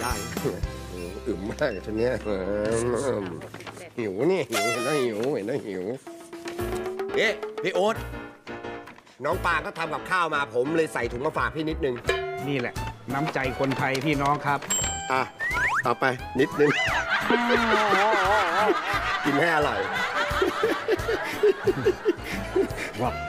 ได้อึมมากทีเนี้ยหิวนี่หิวเห็นแล้วหิวเห็นแล้วหิวพี่โอ๊ตน้องปางก็ทำกับข้าวมาผมเลยใส่ถุงมาฝากพี่นิดนึงนี่แหละน้ำใจคนไทยพี่น้องครับต่อไปนิดนึงกินให้อร่อยว้าว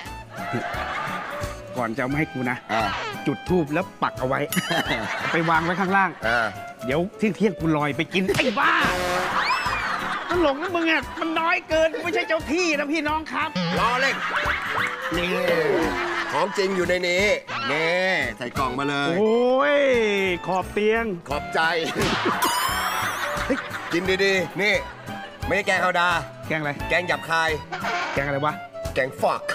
ก่อนจะมาให้กูนะจุดธูปแล้วปักเอาไว้ ไปวางไว้ข้างล่างเดี๋ยวเที่ยงกูลอยไปกินไอ้บ้าตลกนะมึงอ่ะมันน้อยเกินไม่ใช่เจ้าที่นะพี่น้องครับรอเล่นนี่ของจริงอยู่ในนี้นี่ใส่กล่องมาเลยโอ้ยขอบเตียงขอบใจกินดีๆนี่ไม่ใช่แกงธรรมดาแกงอะไรแกงหยาบคายแกงอะไรวะแกงฟอก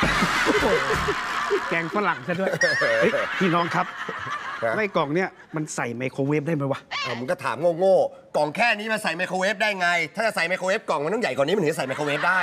แกงฝรั่งซะด้วยพี่น้องครับในกล่องเนี้ยมันใส่ไมโครเวฟได้ไหมวะมึงก็ถามโง่ๆกล่องแค่นี้มาใส่ไมโครเวฟได้ไงถ้าจะใส่ไมโครเวฟกล่องมันต้องใหญ่กว่านี้มันถึงจะใส่ไมโครเวฟได้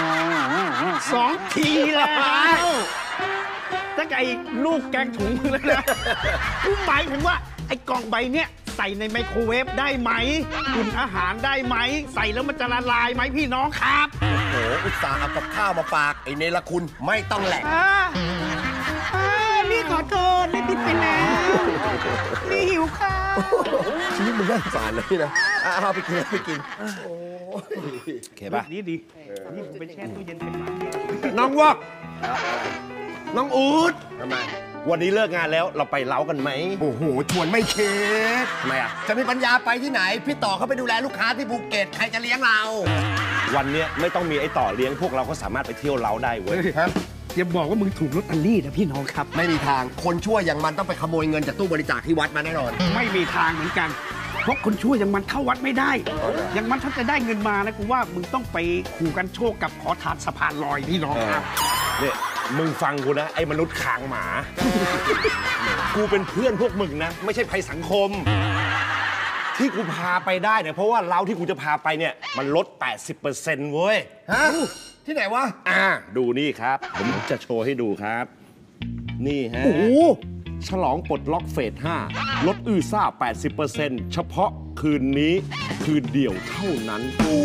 2 ทีแล้วถ้าไอ้ลูกแกงถุงมึงแล้วนะกูหมายถึงว่าไอ้กล่องใบเนี้ยใส่ในไมโครเวฟได้ไหมอุ่นอาหารได้ไหมใส่แล้วมันจะละลายไหมพี่น้องครับโอ้โหอุตส่าห์เอากับข้าวมาฝากไอ้เนรคุณไม่ต้องแหลกนี่ขอโทษนี่ผิดไปแล้วนี่หิวข้าวชีวิตมึงน่าสงสารเลยนะเอาไปกินโอ้เคป่ะนี่ดีนี่ผมไปแช่ตู้เย็นเป็นหมาน้องวอกน้องอู๊ดทำไมวันนี้เลิกงานแล้วเราไปเล้ากันไหมโอ้โหชวนไม่เค็ดทำไมอ่ะจะมีปัญญาไปที่ไหนพี่ต่อเขาไปดูแลลูกค้าที่ภูเก็ตใครจะเลี้ยงเราวันนี้ไม่ต้องมีไอ้ต่อเลี้ยงพวกเราก็สามารถไปเที่ยวเล้าได้เว้ยอย่าบอกว่ามึงถูกลอตเตอรี่นะพี่น้องครับไม่มีทางคนชั่วอย่างมันต้องไปขโมยเงินจากตู้บริจาคที่วัดมาแน่นอนไม่มีทางเหมือนกันเพราะคนชั่วอย่างมันเข้าวัดไม่ได้อย่างมันถ้าจะได้เงินมานะกูว่ามึงต้องไปขู่กันโชคกับขอทานสะพานลอยพี่น้องครับเนี่ยมึงฟังกูนะไอ้มนุษย์คางหมา กูเป็นเพื่อนพวกมึงนะไม่ใช่ภัยสังคมที่กูพาไปได้เนี่ยเพราะว่าเล้าที่กูจะพาไปเนี่ยมันลด 80% เว้ยฮะที่ไหนวะดูนี่ครับผมจะโชว์ให้ดูครับนี่ฮะโอ้ฉลองปลดล็อกเฟส 5ลดอื้อซ่า 80% เฉพาะคืนนี้คืนเดียวเท่านั้น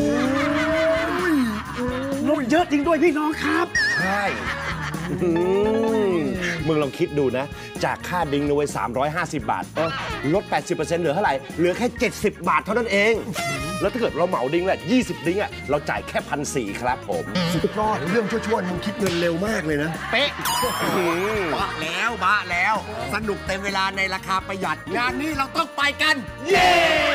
ลดเยอะจริงด้วยพี่น้องครับใช่มึงลองคิดดูนะจากค่าดิ้งนะเว้ย350 บาทลด 80% เหลือเท่าไหร่เหลือแค่70 บาทเท่านั้นเองแล้วถ้าเกิดเราเหมาดิ้งแหละ20 ดิ้งเราจ่ายแค่1,400ครับผมสุดยอดเรื่องชั่วๆมึงคิดเงินเร็วมากเลยนะเป๊ะบ้าแล้วสนุกเต็มเวลาในราคาประหยัดงานนี้เราต้องไปกันเย้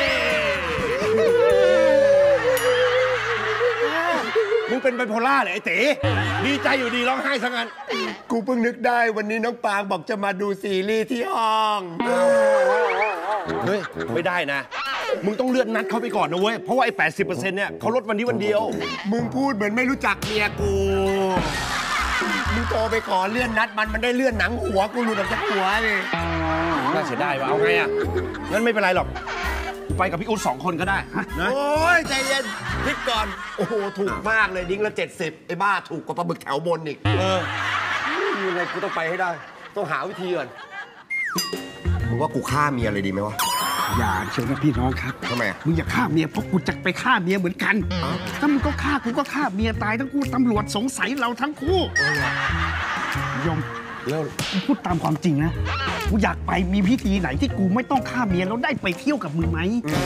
มึงเป็นไบโพล่าเหรอไอ้เต๋ดีใจอยู่ดีร้องไห้ซะงั้นกูเพิ่งนึกได้วันนี้น้องปางบอกจะมาดูซีรีส์ที่ห้องเฮ้ยไม่ได้นะมึงต้องเลื่อนนัดเขาไปก่อนนะเว้ยเพราะว่าไอ้ 80% เนี่ยเขาลดวันนี้วันเดียวมึงพูดเหมือนไม่รู้จักเมียกูมึงโทรไปขอเลื่อนนัดมันได้เลื่อนหนังหัวกูหลุดออกจากหัวเลยน่าเสียดายว่ะเอาไงอ่ะงั้นไม่เป็นไรหรอกไปกับพี่อุ๊ด2 คนก็ได้นะโอ้ยใจเย็นพิกก่อนโอ้โหถูกมากเลยดิ้งละ70ไอ้บ้าถูกกว่าปลาบึกแถวบนอีกยังไงกูต้องไปให้ได้ต้องหาวิธีก่อนมึงว่ากูฆ่าเมียเลยดีไหมวะอย่าเชียวนะพี่น้องครับทำไมมึงอย่าฆ่าเมียเพราะกูจะไปฆ่าเมียเหมือนกันถ้ามึงก็ฆ่ากูก็ฆ่าเมียตายทั้งคู่ตำรวจสงสัยเราทั้งคู่ยมแล้วพูดตามความจริงนะกูอยากไปมีพิธีไหนที่กูไม่ต้องฆ่าเมียแล้วได้ไปเที่ยวกับมึงไหม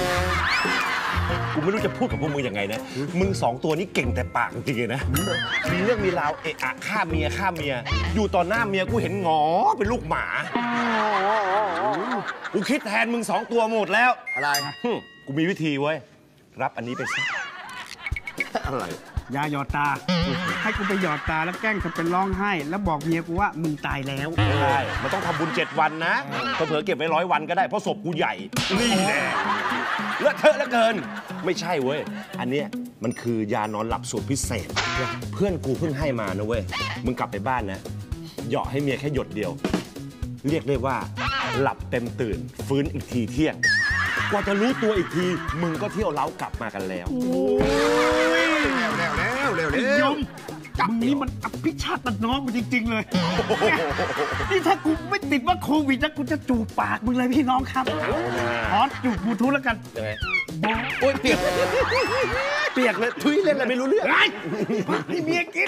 กูไม่รู้จะพูดกับพวกมึงยังไงนะมึง2 ตัวนี้เก่งแต่ปากจริงๆนะมีเรื่องมีราวเอะอะฆ่าเมียอยู่ต่อหน้าเมียกูเห็นหงอเป็นลูกหมากูคิดแทนมึง2 ตัวหมดแล้วอะไรกูมีวิธีเว้ยรับอันนี้ไปสิอะไรยาหยอดตาให้กูไปหยอดตาแล้วแกล้งทำเป็นร้องไห้แล้วบอกเมียกูว่ามึงตายแล้วใช่มันต้องทำบุญ7 วันนะเผลอเก็บไว้100 วันก็ได้เพราะศพกูใหญ่นี่แน่เลอะเทอะเหลือเกินไม่ใช่เว้ยอันเนี้ยมันคือยานอนหลับสูตรพิเศษเพื่อนกูเพิ่งให้มานะเว้ยมึงกลับไปบ้านนะเหยาะให้เมียแค่หยดเดียวเรียกได้ว่าหลับเต็มตื่นฟื้นอีกทีเที่ยงกว่าจะรู้ตัวอีกทีมึงก็เที่ยวเล้ากลับมากันแล้วเร็วยมมึงนี่มันอภิชาติน้องกูจริง ๆ เลยนี่ถ้ากูไม่ติดว่าโควิดนะกูจะจูบปากมึงเลยพี่น้องครับขอจูบบลูทูธแล้วกันยังไงโอ๊ยเปียกเลยทุยเล่นอะไรไม่รู้เรื่องไอ้นี่เมียกิน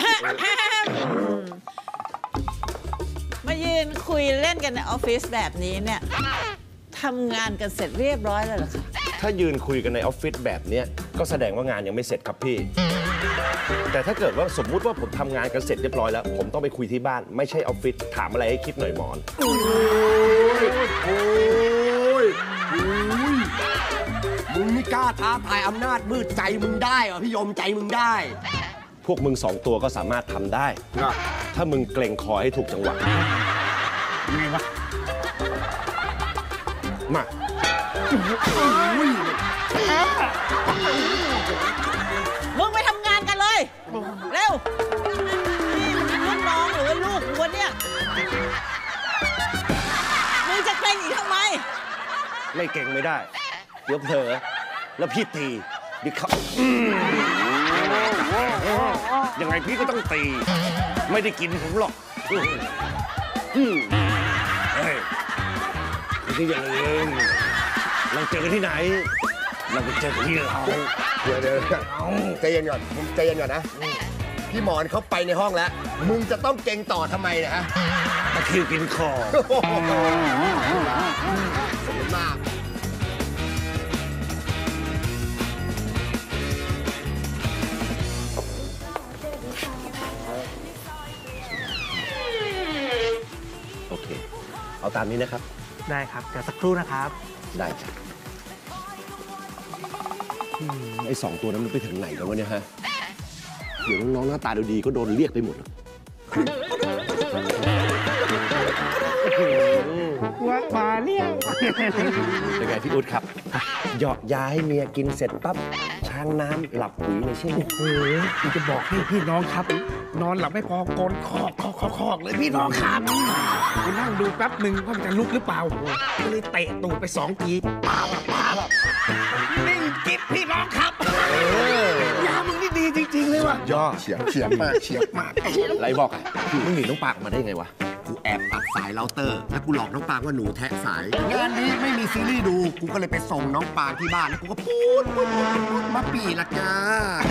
มายืนคุยเล่นกันในออฟฟิศแบบนี้เนี่ยทำงานกันเสร็จเรียบร้อยแล้วเหรอคะถ้ายืนคุยกันในออฟฟิศแบบเนี้ยก็แสดงว่างานยังไม่เสร็จครับพี่ แต่ถ้าเกิดว่าสมมุติว่าผมทำงานกันเสร็จเรียบร้อยแล้วผมต้องไปคุยที่บ้านไม่ใช่ออฟฟิศถามอะไรให้คิดหน่อยหมอนโอ้ยมึงนี่กล้าท้าทายอำนาจมืดใจมึงได้เหรอพี่ยมใจมึงได้พวกมึง2 ตัวก็สามารถทำได้ ถ้ามึงเกรงคอให้ถูกจังหวะไงวะมามึงไปทำงานกันเลย เร็วนี่มันลูกน้องหรือว่าลูกกูวะเนี่ยมึงจะเกรงอีกทำไมไม่เก่งไม่ได้ เดี๋ยวเผลอแล้วพี่ตีดิเขายังไงพี่ก็ต้องตี ไม่ได้กินผมหรอกเฮ้ยไม่ใช่อย่างอื่นเราเจอกันที่ไหน เราไปเจอกันที่เราเดี๋ยวใจเย็นก่อนมึงใจเย็นก่อนนะ พี่หมอนเขาไปในห้องแล้ว มึงจะต้องเก่งต่อทำไมเนะฮะตะคริวกินคอสมมากโอเค เอาตามนี้นะครับได้ครับเดี๋ยวสักครู่นะครับได้จ้ะไอ้2 ตัวนั้นมันไปถึงไหนกันวะเนี่ยฮะ เดี๋ยวน้องๆหน้าตาดูดีก็โดนเรียกไปหมดว่ามาเลี้ยงเป็นไงพี่อุ๊ดครับ หยอกยาให้เมียกินเสร็จปั๊บช้างน้ำหลับปุ๋ยเลยใช่ไหมโอ้ยผมจะบอกให้พี่น้องครับ นอนหลับไม่พอโกนคอกเลยพี่น้องครับไปนั่งดูแป๊บหนึ่งว่ามันจะลุกหรือเปล่าก็เลยเตะตูดไป2 ทีป้าบนิ่งกิ๊บพี่น้องครับยามึงนี่ดีจริง ๆ เลยว่ะย่อเฉียบมากเฉียบมากไรบอกอ่ะมึงหนีน้องปากมาได้ไงวะกูแอบตัดสายเราเตอร์ แล้วกูหลอกน้องปางว่าหนูแทะสาย งานนี้ไม่มีซีรีส์ดู กูก็เลยไปส่งน้องปางที่บ้าน แล้วกูก็พูดมาปีละจ้าย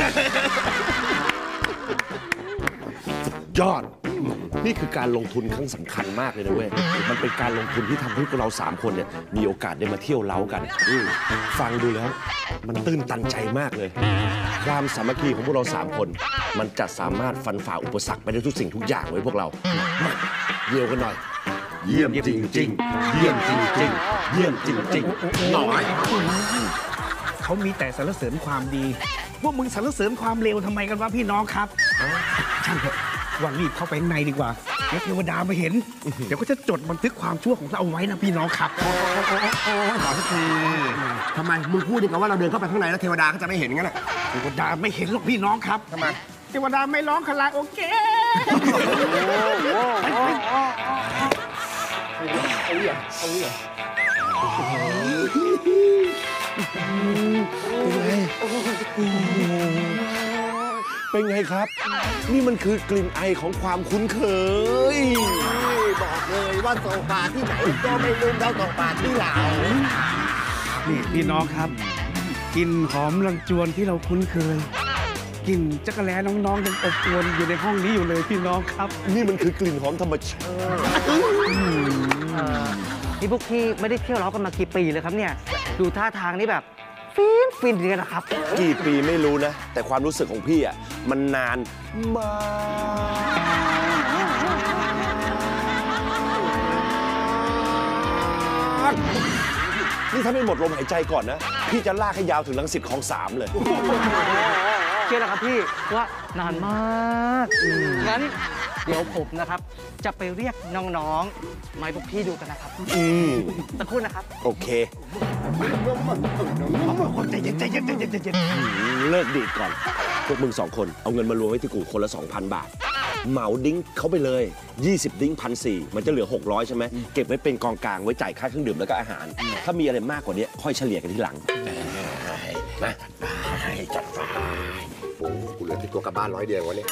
อด นี่คือการลงทุนครั้งสำคัญมากเลยนะเว้ย มันเป็นการลงทุนที่ทำให้พวกเรา3 คนเนี่ยมีโอกาสได้มาเที่ยวเล้ากันฟังดูแล้ว มันตื้นตันใจมากเลย ความสามัคคีของพวกเรา3 คน มันจะสามารถฟันฝ่าอุปสรรคไปได้ทุกสิ่งทุกอย่างไว้พวกเรามาเยี่ยวกันหน่อย เยี่ยมจริงๆ เยี่ยมจริงๆ เยี่ยมจริงๆหน่อยเขามีแต่สรรเสริญความดี พวกมึงสรรเสริญความเลวทำไมกันวะพี่น้องครับช่างเถอะวันรีบเข้าไปข้างในดีกว่าเดี๋ยวเทวดามาเห็น เดี๋ยวก็จะจดบันทึกความชั่วของเราเอาไว้นะพี่น้องครับขอสักทีทำไม มึงพูดดีกว่าเราเดินเข้าไปข้างในแล้วเทวดาเขาจะไม่เห็นงั้นอ่ะเทวดาไม่เห็นหรอกพี่น้องครับทำไมเทวดาไม่ร้องคาราโอเกะเป็นไงครับ นี่มันคือกลิ่นไอของความคุ้นเคยบอกเลยว่าโซฟาที่ไหนก็ไม่ลืมเท่าโซฟาที่เรานี่พี่น้องครับกลิ่นหอมรังจวนที่เราคุ้นเคยกลิ่นจักรแล้น้องๆยังอบอวนอยู่ในห้องนี้อยู่เลยพี่น้องครับนี่มันคือกลิ่นหอมธรรมชาตินี่พวกพี่ไม่ได้เที่ยวเล้ากันมากี่ปีเลยครับเนี่ย ดูท่าทางนี่แบบฟินกันนะครับกี่ปีไม่รู้นะ แต่ความรู้สึกของพี่อ่ะมันนานมาก นี่ถ้าไม่หมดลมหายใจก่อนนะ พี่จะลากให้ยาวถึงรังสิตคลอง 3 เลยเชื่อแล้วครับพี่ว่านานมากงั้นเดี๋ยวผมนะครับ จะไปเรียกน้องๆมาให้พวกพี่ดูกันนะครับสักครู่นะครับโอเคใจเย็นเลิกดีดก่อน พวกมึง2 คนเอาเงินมารวมไว้ที่กูคนละ 2,000 บาท เหมาดิ้งเขาไปเลย 20 ดิ้ง1,400มันจะเหลือ 600 ใช่ไหม เก็บไว้เป็นกองกลางไว้จ่ายค่าเครื่องดื่มแล้วก็อาหาร ถ้ามีอะไรมากกว่านี้ค่อยเฉลี่ยกันทีหลังมาจัดไปโอ้กูเหลือที่ตัวกลับบ้าน100 เดียววันนี้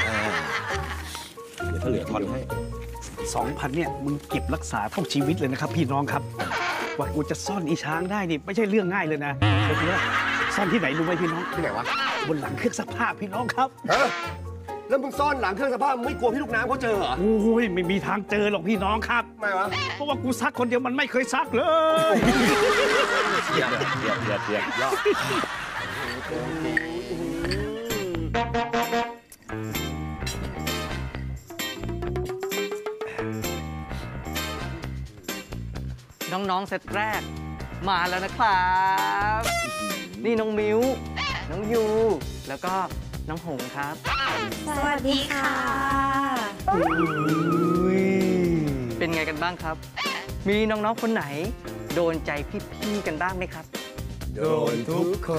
เดี๋ยวถ้าเหลือทอนให้ 2,000เนี่ยมึงเก็บรักษาเท่าชีวิตเลยนะครับพี่น้องครับกว่ากูจะซ่อนอีช้างได้นี่ไม่ใช่เรื่องง่ายเลยนะเดี๋ยวซ่อนที่ไหนรู้ไหมพี่น้องที่ไหนวะบนหลังเครื่องซักผ้าพี่น้องครับฮะแล้วมึงซ่อนหลังเครื่องซักผ้ามึงไม่กลัวพี่ลูกน้ำเขาเจอเหรอโอ้ยไม่มีทางเจอหรอกพี่น้องครับทำไมวะเพราะว่ากูซักคนเดียวมันไม่เคยซักเลยเดี๋ยวน้องๆเซตแรกมาแล้วนะครับ นี่น้องมิ้ว น้องยู แล้วก็น้องหงครับสวัสดีค่ะเป็นไงกันบ้างครับ มีน้องๆคนไหน โดนใจพี่ๆกันบ้างไหมครับโดนทุกคน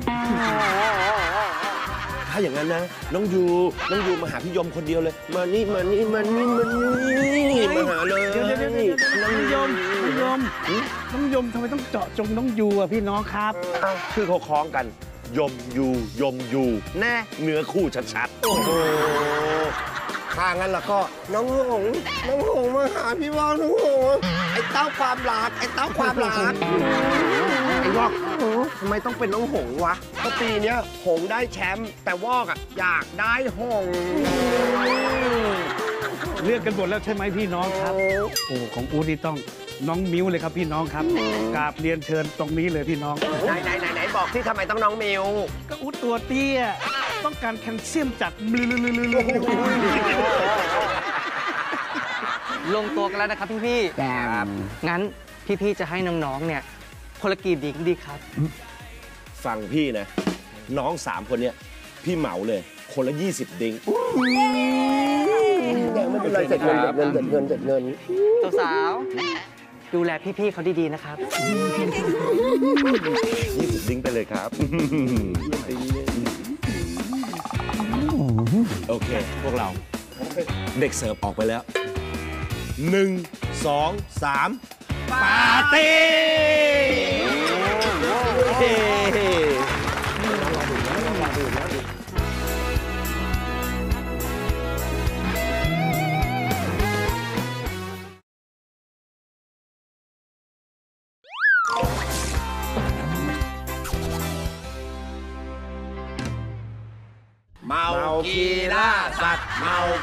ถ้าอย่างนั้นนะ น้องยูมาหาพี่ยมคนเดียวเลย มานี่มาหาเลยเดี๋ยวน้องยมน้องยมทำไมต้องเจาะจงน้องยูอ่ะพี่น้องครับชื่อเขาคล้องกัน ยมยูแน่เนื้อคู่ชัดๆโอ้โหถ้างั้นแล้วก็น้องหงมาหาพี่ว่าวน้องหงไอ้เต้าความรักไอ้วอกทำไมต้องเป็นน้องหงวะก็ปีเนี้ยหงได้แชมป์แต่วอกอ่ะอยากได้หงเลือกกันหมดแล้วใช่ไหมพี่น้องครับ โอ้ของอูนี่ต้องน้องมิ้วเลยครับพี่น้องครับกราบเรียนเชิญตรงนี้เลยพี่น้องไหนบอกที่ทำไมต้องน้องมิวก็อูตัวเตี้ยต้องการแคลเซียมจากลงตัวกันแล้วนะครับพี่ๆงั้นพี่ๆจะให้น้องๆเนี่ยคนละกี่ดิ้งดีครับฟังพี่นะ น้อง 3 คนเนี้ยพี่เหมาเลย คนละ 20 ดิ้งไม่เป็นไรเสร็จเงินสาวๆดูแลพี่ๆเขาดีๆนะครับ 20 ดิ้งไปเลยครับ โอเค พวกเรา เด็กเสิร์ฟออกไปแล้ว 1 2 3 ปาร์ตี้เมากีล่าสัตว์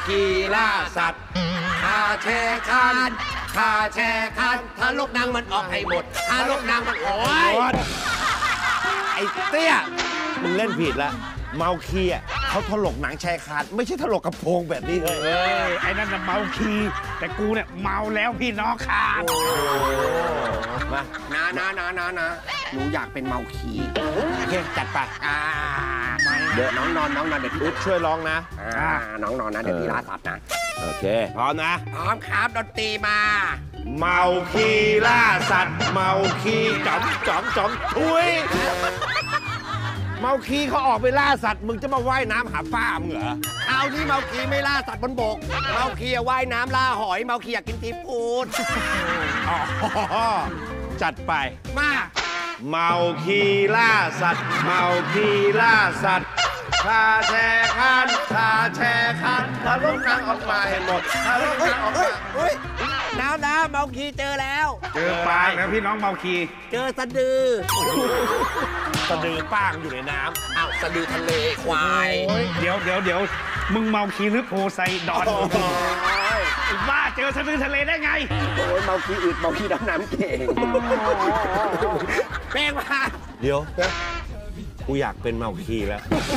คาแช่คันถ้าลูกนางมันออกให้หมดถ้าลูกนางมันโอ้ยไอ้เตี้ย มึงเล่นผิดละเมาคีอ่ะเขาถลกหนังแชร์ขาด ไม่ใช่ถลกกระโปรงแบบนี้เลยไอ้นั่นน่ะเมาคีแต่กูเนี่ยเมาแล้วพี่น้องครับมานะหนูอยากเป็นเมาคีโอเค จัดไปเดี๋ยวน้องนอนเดี๋ยวพี่อุ๊ดช่วยร้องนะน้องนอนนะเดี๋ยวพี่ล่าสัตว์นะโอเค พร้อมนะพร้อมครับดนตรีมาเมาคีล่าสัตว์ เมาคีจอมทุย เมาคีเขาออกไปล่าสัตว์ มึงจะมาว่ายน้ำหาป้ามึงเหรอคราวนี้เมาคีไม่ล่าสัตว์บนบก เมาคีว่ายน้ำล่าหอย เมาคีอยากกินซีฟู้ดอ๋อ จัดไปมาเมาคีล่าสัตว์ เมาคีล่าสัตว์คาแชร์คันถ้าลูกนางออกมาให้หมดถ้าลูกนางออกมาเฮ้ยน้าเมาคีเจอแล้วเจอปลาแล้วพี่น้องเมาคีเจอสะดือสะดือป้างอยู่ในน้อ้าวสะดือทะเลควายเดี๋ยวมึงเมาคีหรือโพไซดอนไอ้บ้าเจอสะดือทะเลได้ไงโอ้ยเมาคีอึดเมาคีดำน้ำเก่งแป้งมาำเดี๋ยว กูอยากเป็นเมาคีแล้ว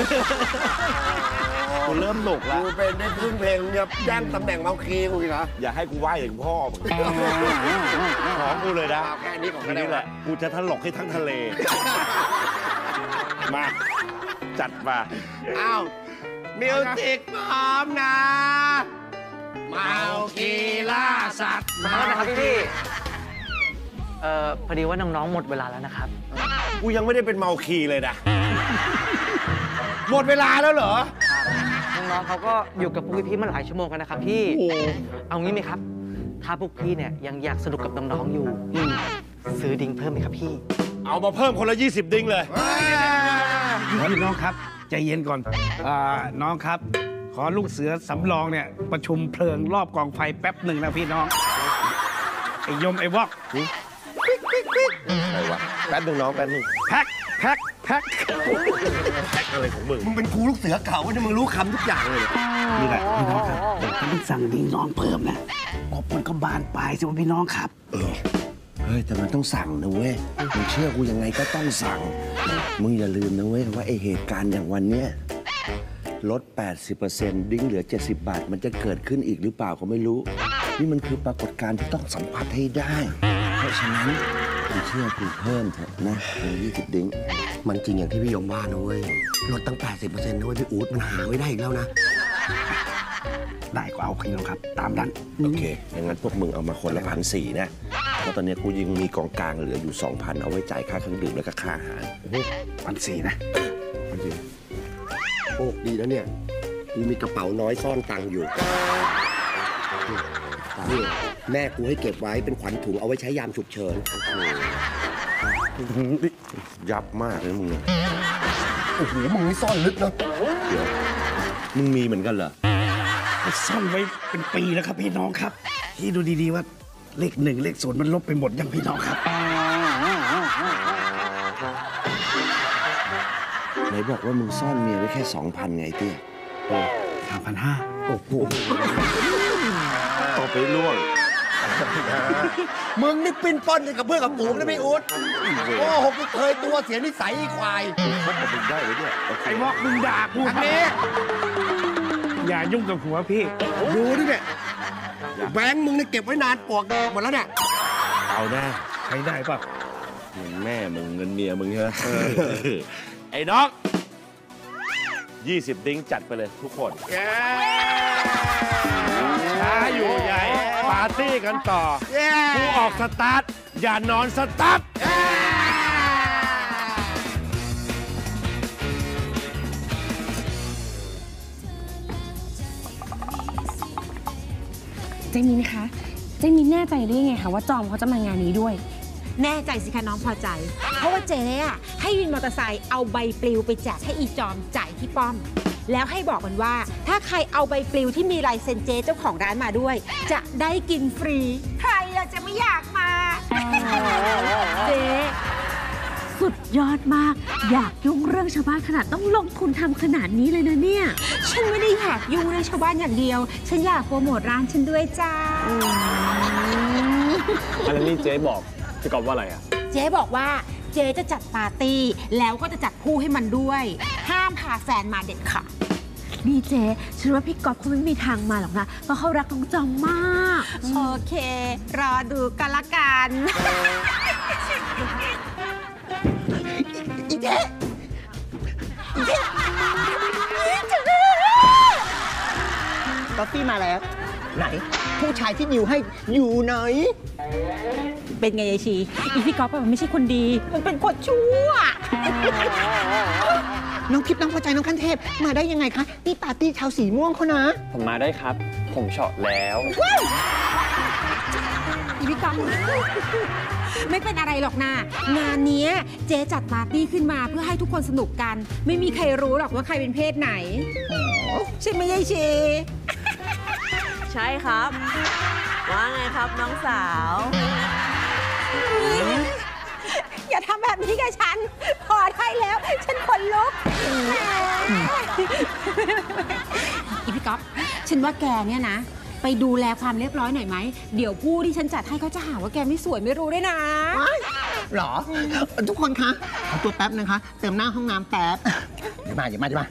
กูเริ่มหนุกแล้วกูเป็นได้พึ่งเพลงเนี่ยแย่งตำแหน่งเมาคีกูอีกเหรออย่าให้กูไหว้ถึงพ่อมึงขอกูเลยนะเอาแค่นี้ก่อนก็ทีได้นี้แหละ กูจะถลกให้ทั้งทะเล มา จัดมาอ้าวมิวสิกพร้อมนะ เมาคีล่าสัตว์ขอโทษนะครับพี่พอดีว่าน้องๆหมดเวลาแล้วนะครับกูยังไม่ได้เป็นเมาคีเลยนะ หมดเวลาแล้วเหรอน้องๆเขาก็อยู่กับพวกพี่ๆมาหลายชั่วโมงกันนะครับพี่ เอางี้ไหมครับ ถ้าพวกพี่เนี่ยยังอยากสนุกกับน้องๆอยู่ซื้อดิ้งเพิ่มไหมครับพี่เอามาเพิ่มคนละ 20 ดิ้งเลยพี่น้องครับ ใจใจเย็นก่อนน้องครับ ขอลูกเสือสำรองเนี่ยประชุมเพลิงรอบกองไฟแป๊บหนึ่งนะพี่น้อง ไอ้ยมไอ้วอกอะไรวะแป๊บนึงน้องแป๊บนึงแพ็คแพ็คแพ็คแพ็คอะไรของมึงมึงเป็นครูลูกเสือเก่าเนี่ยมึงรู้คำทุกอย่างเลยนี่แหละพี่น้องครับถ้าไม่สั่งดิ้งน้องเพิ่มนะงบมันก็บานปลายสิวะพี่น้องครับเฮ้ยแต่มันต้องสั่งนะเว้ยมึงเชื่อกูยังไงก็ต้องสั่งมึงอย่าลืมนะเว้ยว่าไอเหตุการณ์อย่างวันเนี้ยลด 80%ดิ้งเหลือ 70 บาท มันจะเกิดขึ้นอีกหรือเปล่าก็ไม่รู้ นี่มันคือปรากฏการณ์ที่ต้องสัมผัสให้ได้ เพราะฉะนั้นมึงเชื่อกูเพิ่มเถอะนะเป็น20 ดิ้งมันจริงอย่างที่พี่ยมว่านะเว้ยลดตั้ง 80%นะเว้ยพี่อู๊ดมันหาไม่ได้อีกแล้วนะได้ก็เอาพี่น้องครับ ตามนั้นโอเคอย่างนั้นพวกมึงเอามาคนละ1,400นะเพราะตอนนี้กูยังมีกองกลางเหลืออยู่ 2,000 เอาไว้จ่ายค่าเครื่องดื่มแล้วก็ค่าอาหาร 1,400นะโชคดีนะเนี่ยมีกระเป๋าน้อยซ่อนตังค์อยู่นี่แม่กูให้เก็บไว้เป็นขวัญถุงเอาไว้ใช้ยามฉุกเฉินยับมากเลยมึงเนี่ยโอ้โหมึงนี่ซ่อนลึกเนาะเดี๋ยวมึงมีเหมือนกันเหรอซ่อนไว้เป็นปีแล้วครับพี่น้องครับ ที่ดูดีๆว่าเลข1เลข0มันลบไปหมดยังพี่น้องครับไหนบอกว่ามึงซ่อนเมียไว้แค่ 2,000 ไงเตี้ย 3,500 โอ้โหต่อไปล่วงมึงนี่ปิ้นป้อนกับเพื่อนกับฝูงนะพี่อู๊ดโอ้โหกูเคยตัวเสียนิสัยไอ้ควายพบกับมึงได้เลยเนี่ยโอเคไอ้วอกมึงด่ากูอันนี้อย่ายุ่งกับหัวพี่ดูดิเนี่ยแบงค์มึงเนี่ยเก็บไว้นานปวกหมดแล้วเนี่ยเอาหน้าใช้ได้ป่ะเงินแม่มึงเงินเมียมึงใช่ไหมไอ้น้อง20 ดิ้งจัดไปเลยทุกคนช้าอยู่ใหญ่ปาร์ตี้กันต่อกูออกสตาร์ทอย่านอนสตาร์ทเจมินคะ เจมินแน่ใจได้ยังไงคะว่าจอมเขาจะมางานนี้ด้วยแน่ใจสิคะน้องพอใจ เพราะว่าเจ๊อะให้วินมอเตอร์ไซค์เอาใบปลิวไปแจกให้อีจอมจ่ายที่ป้อม แล้วให้บอกมันว่าถ้าใครเอาใบปลิวที่มีลายเซ็นเจ๊เจ้าของร้านมาด้วย จะได้กินฟรี ใครอะจะไม่อยากมาเจ๊สุดยอดมาก อยากยุ่งเรื่องชาวบ้านขนาดต้องลงทุนทำขนาดนี้เลยนะเนี่ยฉันไม่ได้อยากยุ่งเรื่องชาวบ้านอย่างเดียว ฉันอยากโปรโมทร้านฉันด้วยจ้าอันนี้เจ๊บอกพี่กอบว่าอะไรอ่ะเจ๊บอกว่าเจ๊จะจัดปาร์ตี้แล้วก็จะจัดคู่ให้มันด้วย ห้ามพาแฟนมาเด็ดขาดนี่เจ๊ฉันว่าพี่ก๊อฟคงไม่มีทางมาหรอกนะ เพราะเขารักน้องจอมมากโอเค รอดูกันละกัน อีเจ๊กาแฟมาแล้ว ไหน ผู้ชายที่ดิวให้อยู่ไหนเป็นไงยายชีอีพี่ก๊อฟมันไม่ใช่คนดี มันเป็นคนชั่วน้องคิดน้องพอใจน้องขั้นเทพมาได้ยังไงคะนี่ปาร์ตี้ชาวสีม่วงเขานะผมมาได้ครับ ผมเฉาะแล้วอีพี่ก๊อฟไม่เป็นอะไรหรอกนะงานเนี้ยเจ๊จัดปาร์ตี้ขึ้นมาเพื่อให้ทุกคนสนุกกัน ไม่มีใครรู้หรอกว่าใครเป็นเพศไหนใช่ไหมยายชีใช่ครับ ว่าไงครับน้องสาวอย่าทำแบบนี้กับฉัน พอได้แล้ว ฉันขนลุกอีพี่ก๊อฟฉันว่าแกเนี่ยนะ ไปดูแลความเรียบร้อยหน่อยไหม เดี๋ยวผู้ที่ฉันจัดให้เขาจะหาว่าแกไม่สวยไม่รู้ด้วยนะหรอ ทุกคนคะขอตัวแป๊บนะคะ เติมหน้าห้องน้ำแป๊บ เดี๋ยวมา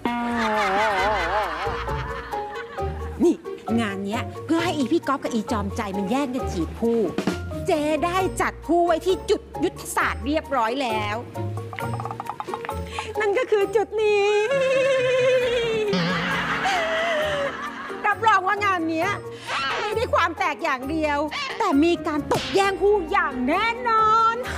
นี่งานเนี้ยเพื่อให้อีพี่ก๊อฟกับอีจอมใจมันแย่งกันจีบผู้ เจได้จัดผู้ไว้ที่จุดยุทธศาสตร์เรียบร้อยแล้ว นั่นก็คือจุดนี้ รับรองว่างานเนี้ยไม่ได้ความแตกอย่างเดียว แต่มีการตกแย่งผู้อย่างแน่นอน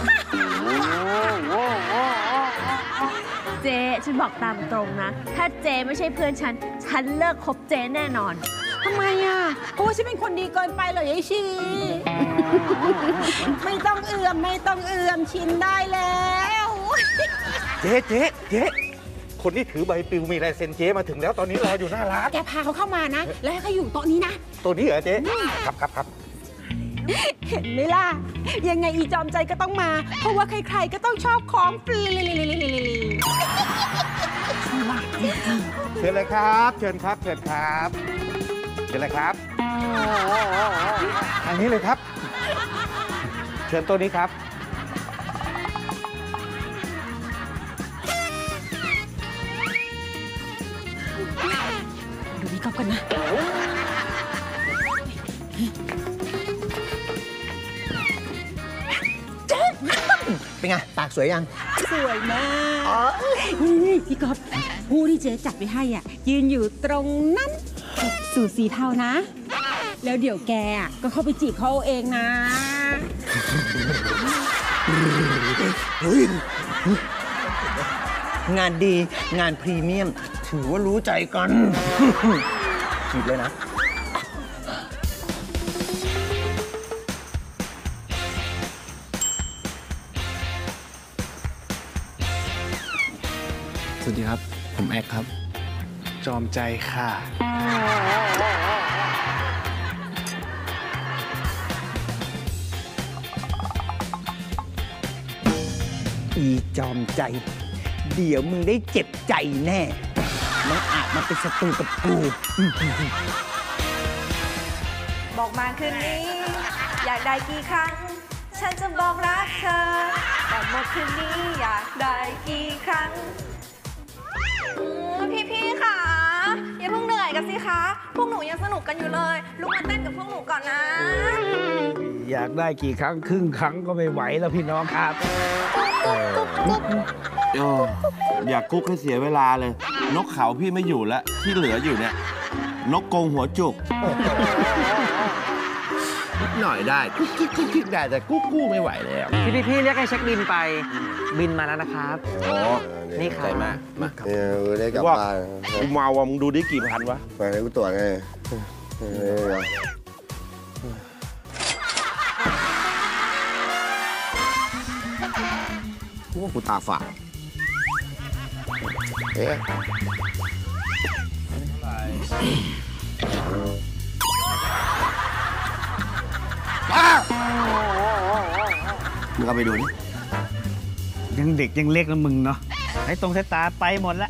เจ๊ฉันบอกตามตรงนะ ถ้าเจ๊ไม่ใช่เพื่อนฉัน ฉันเลิกคบเจ๊แน่นอนทำไมอ่ะเพราะว่าฉันเป็นคนดีเกินไปเหรอยายชี ไม่ต้องเอื่อมชินได้แล้วเจ๊ขคนที่ถือใบปลิวมีลายเซ็นเจ๊มาถึงแล้วตอนนี้รออยู่หน้าร้านแกพาเขาเข้ามานะ แล้วให้เขาอยู่โต๊ะนี้นะตัวนี้เหรอเจ๊ครับเห็นไหมล่ะ ยังไงอีจอมใจก็ต้องมา เพราะว่าใครๆก็ต้องชอบของฟรีเชิญเลยครับ เชิญครับเชิญเลยครับทางนี้เลยครับ เชิญตัวนี้ครับดูพี่ก๊อฟกันนะเป็นไง ปากสวยยังสวยมากนี่พี่ก๊อฟผู้ที่เจ๊จัดไปให้อ่ะ ยืนอยู่ตรงนั้นสูทสีเทานะ แล้วเดี๋ยวแกก็เข้าไปจีบเขาเองนะงานดีงานพรีเมียม ถือว่ารู้ใจกันจีบเลยนะสวัสดีครับ ผมแอคครับจอมใจค่ะอีจอมใจ เดี๋ยวมึงได้เจ็บใจแน่น้องอาจมาเป็นศัตรูกับกูบอกมาคืนนี้ อยากได้กี่ครั้ง ฉันจะบอกรักเธอแต่หมดคืนนี้อยากได้กี่ครั้งพี่ๆค่ะอย่าเพิ่งเหนื่อยกันสิคะพวกหนูยังสนุกกันอยู่เลยลุกมาเต้นกับพวกหนูก่อนนะอยากได้กี่ครั้งครึ่งครั้งก็ไม่ไหวแล้วพี่น้องครับอย่ากุ๊กให้เสียเวลาเลย นกเขาพี่ไม่อยู่แล้ว ที่เหลืออยู่เนี่ย นกกรงหัวจุกนิดหน่อยได้กุ๊กกิ๊กได้แต่กุ๊กกู้ไม่ไหวแล้วพี่เรียกให้เช็คบินไป บินมาแล้วนะครับอ๋อนี่ครับใจมากมาได้กลับว่าบ้านกูเมาว่ะมึงดูดิกี่พันวะไปให้กูตรวจไง กูว่ากูตาฝาดเอ๊ะมึงเอาไปดูนี่ยังเด็กยังเล็กนะมึงเนาะไอ้ตรงสายตาไปหมดแล้ว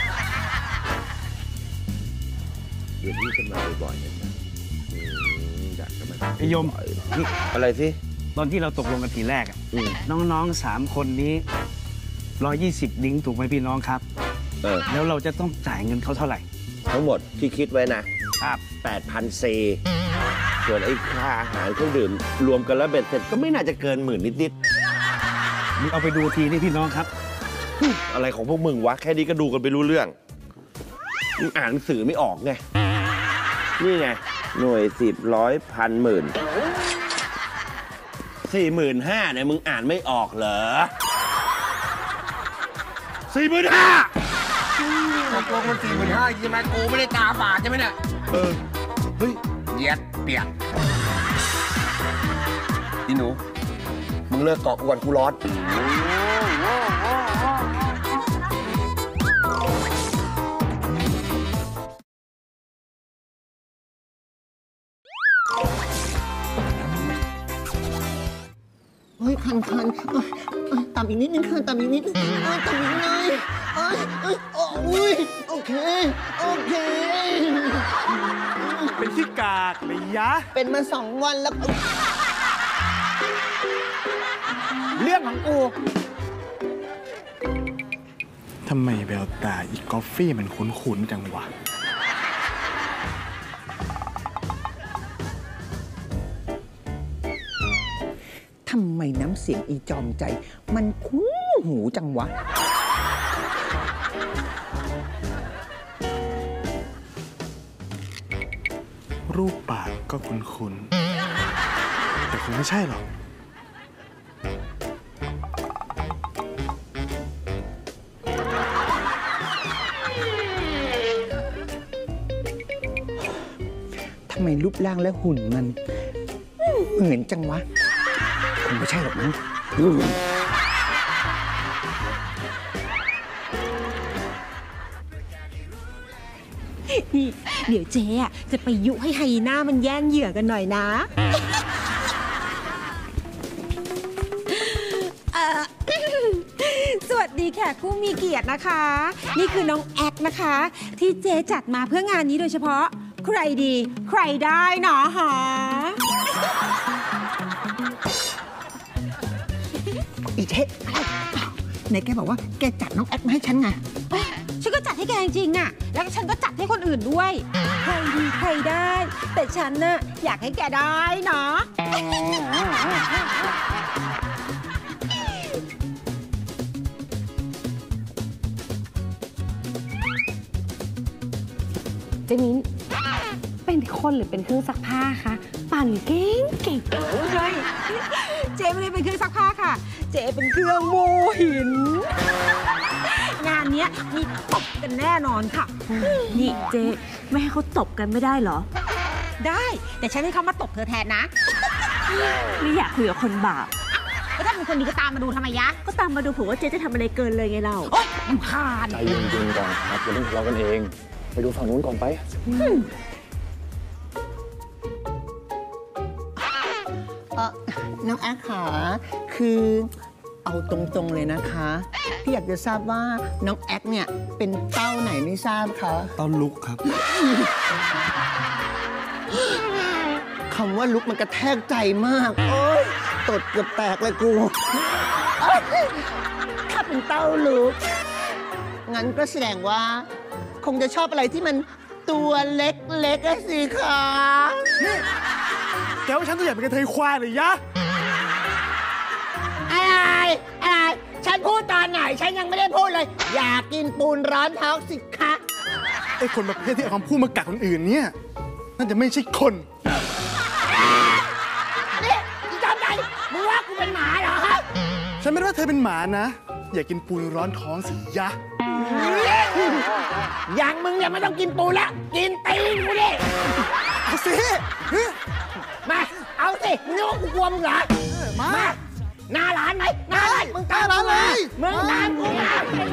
เดี๋ยวนี้ขึ้นมาบ่อยๆเนี่ยอยากจะมาไอ้ยมนี่อะไรสิตอนที่เราตกลงกันทีแรกอะน้องๆ3 คนนี้ 120 ดิ้งถูกไหมพี่น้องครับ แล้วเราจะต้องจ่ายเงินเขาเท่าไหร่ทั้งหมดที่คิดไว้นะครับ 8,000 เซ ส่วนไอ้ค่าอาหารเครื่องดื่มรวมกันแล้วเบ็ดเสร็จก็ไม่น่าจะเกิน10,000นิดมึงเอาไปดูทีนี่พี่น้องครับๆอะไรของพวกมึงวะ แค่นี้ก็ดูกันไปรู้เรื่องมึงอ่านหนังสือไม่ออกไง นี่ไง หน่วย10 ร้อยพันหมื่น45,000เนี่ยมึงอ่านไม่ออกเหรอ45,000 ตกลงมัน45,000ใช่ไหมกูไม่ได้ตาฝาดใช่ไหมเนี่ยเฮ้ยเย็ดเปียกอีหนู มึงเลิกเกาะอ้วนกูร้อนเฮ้ยคันต่ำอีกนิดนึงค่ะต่ำอีกนิดนึงต่ำอีกหน่อยโอ้ยโอเคเป็นที่กากเลยยะเป็นมา2 วันแล้วเรื่องของกูทำไมแววตาอีกกอฟฟี่มันคุ้นๆจังวะทำไมน้ำเสียงอีจอมใจ มันคุ้นหูจังวะรูปปากก็คุ้นๆแต่คงไม่ใช่หรอกทำไมรูปร่างและหุ่นมันเหมือนจังวะ คงไม่ใช่หรอกมั้งนี่เดี๋ยวเจ๊อะจะไปยุให้ไฮยีน่ามันแย่งเหยื่อกันหน่อยนะสวัสดีแขกผู้มีเกียรตินะคะ นี่คือน้องแอคนะคะ ที่เจ๊จัดมาเพื่องานนี้โดยเฉพาะใครดีใครได้เนาะหาอีเทไหนแกบอกว่าแกจัดน้องแอคมาให้ฉันไงฉันก็จัดให้แกจริงๆอะแล้วฉันก็จัดให้คนอื่นด้วยใครดีใครได้ แต่ฉันน่ะอยากให้แกได้เนาะเจมิ้นเป็นคนหรือเป็นเครื่องซักผ้าคะปั่นเก่งเก่งใช่เจ๊ไม่ได้เป็นเครื่องซักผ้าค่ะ เจ๊เป็นเครื่องโมหิน งานเนี้ยมีตบกันแน่นอนค่ะนี่เจ๊ไม่ให้เขาตบกันไม่ได้เหรอได้แต่ฉันให้เขามาตบเธอแทนนะไม่อยากคุยกับคนบาปก็ถ้าเป็นคนดีก็ตามมาดูทำไมยะก็ตามมาดูผมว่าเจ๊จะทำอะไรเกินเลยไงเราโอ๊ยรำคาญใจเย็นๆก่อนครับอย่าเพิ่งทะเลาะกันเอง ไปดูฝั่งนู้นก่อนไปน้องแอคขาคือเอาตรงๆเลยนะคะพี่อยากจะทราบว่าน้องแอคเนี่ยเป็นเต้าไหนไม่ทราบคะต้นลุกครับคำว่าลุกมันกระแทกใจมากโอ๊ยตดเกือบแตกเลยกูถ้าเป็นเต้าลุกงั้นก็แสดงว่า คงจะชอบอะไรที่มันตัวเล็กๆสิคะแกว่าฉันตัวใหญ่เป็นกระเทยควายเลยยะอะไรฉันพูดตอนไหนฉันยังไม่ได้พูดเลย อยากกินปูนร้อนท้องสิคะไอ้คนประเภทที่เอาคำพูดมากัดคนอื่นเนี่ยน่าจะไม่ใช่คนนี่อีจอมใจมึงว่ากูเป็นหมาเหรอครับฉันไม่ได้ว่าเธอเป็นหมานะ อยากกินปูนร้อนท้องสิยะอย่างมึงเนี่ยไม่ต้องกินปูแล้วกินตีนกูดิเอาสิมา เอาสิมึงนึกว่ากูกลัวมึงเหรอมาหน้าร้านไหมหน้าร้านมึงตามกูมามึงตามกูมา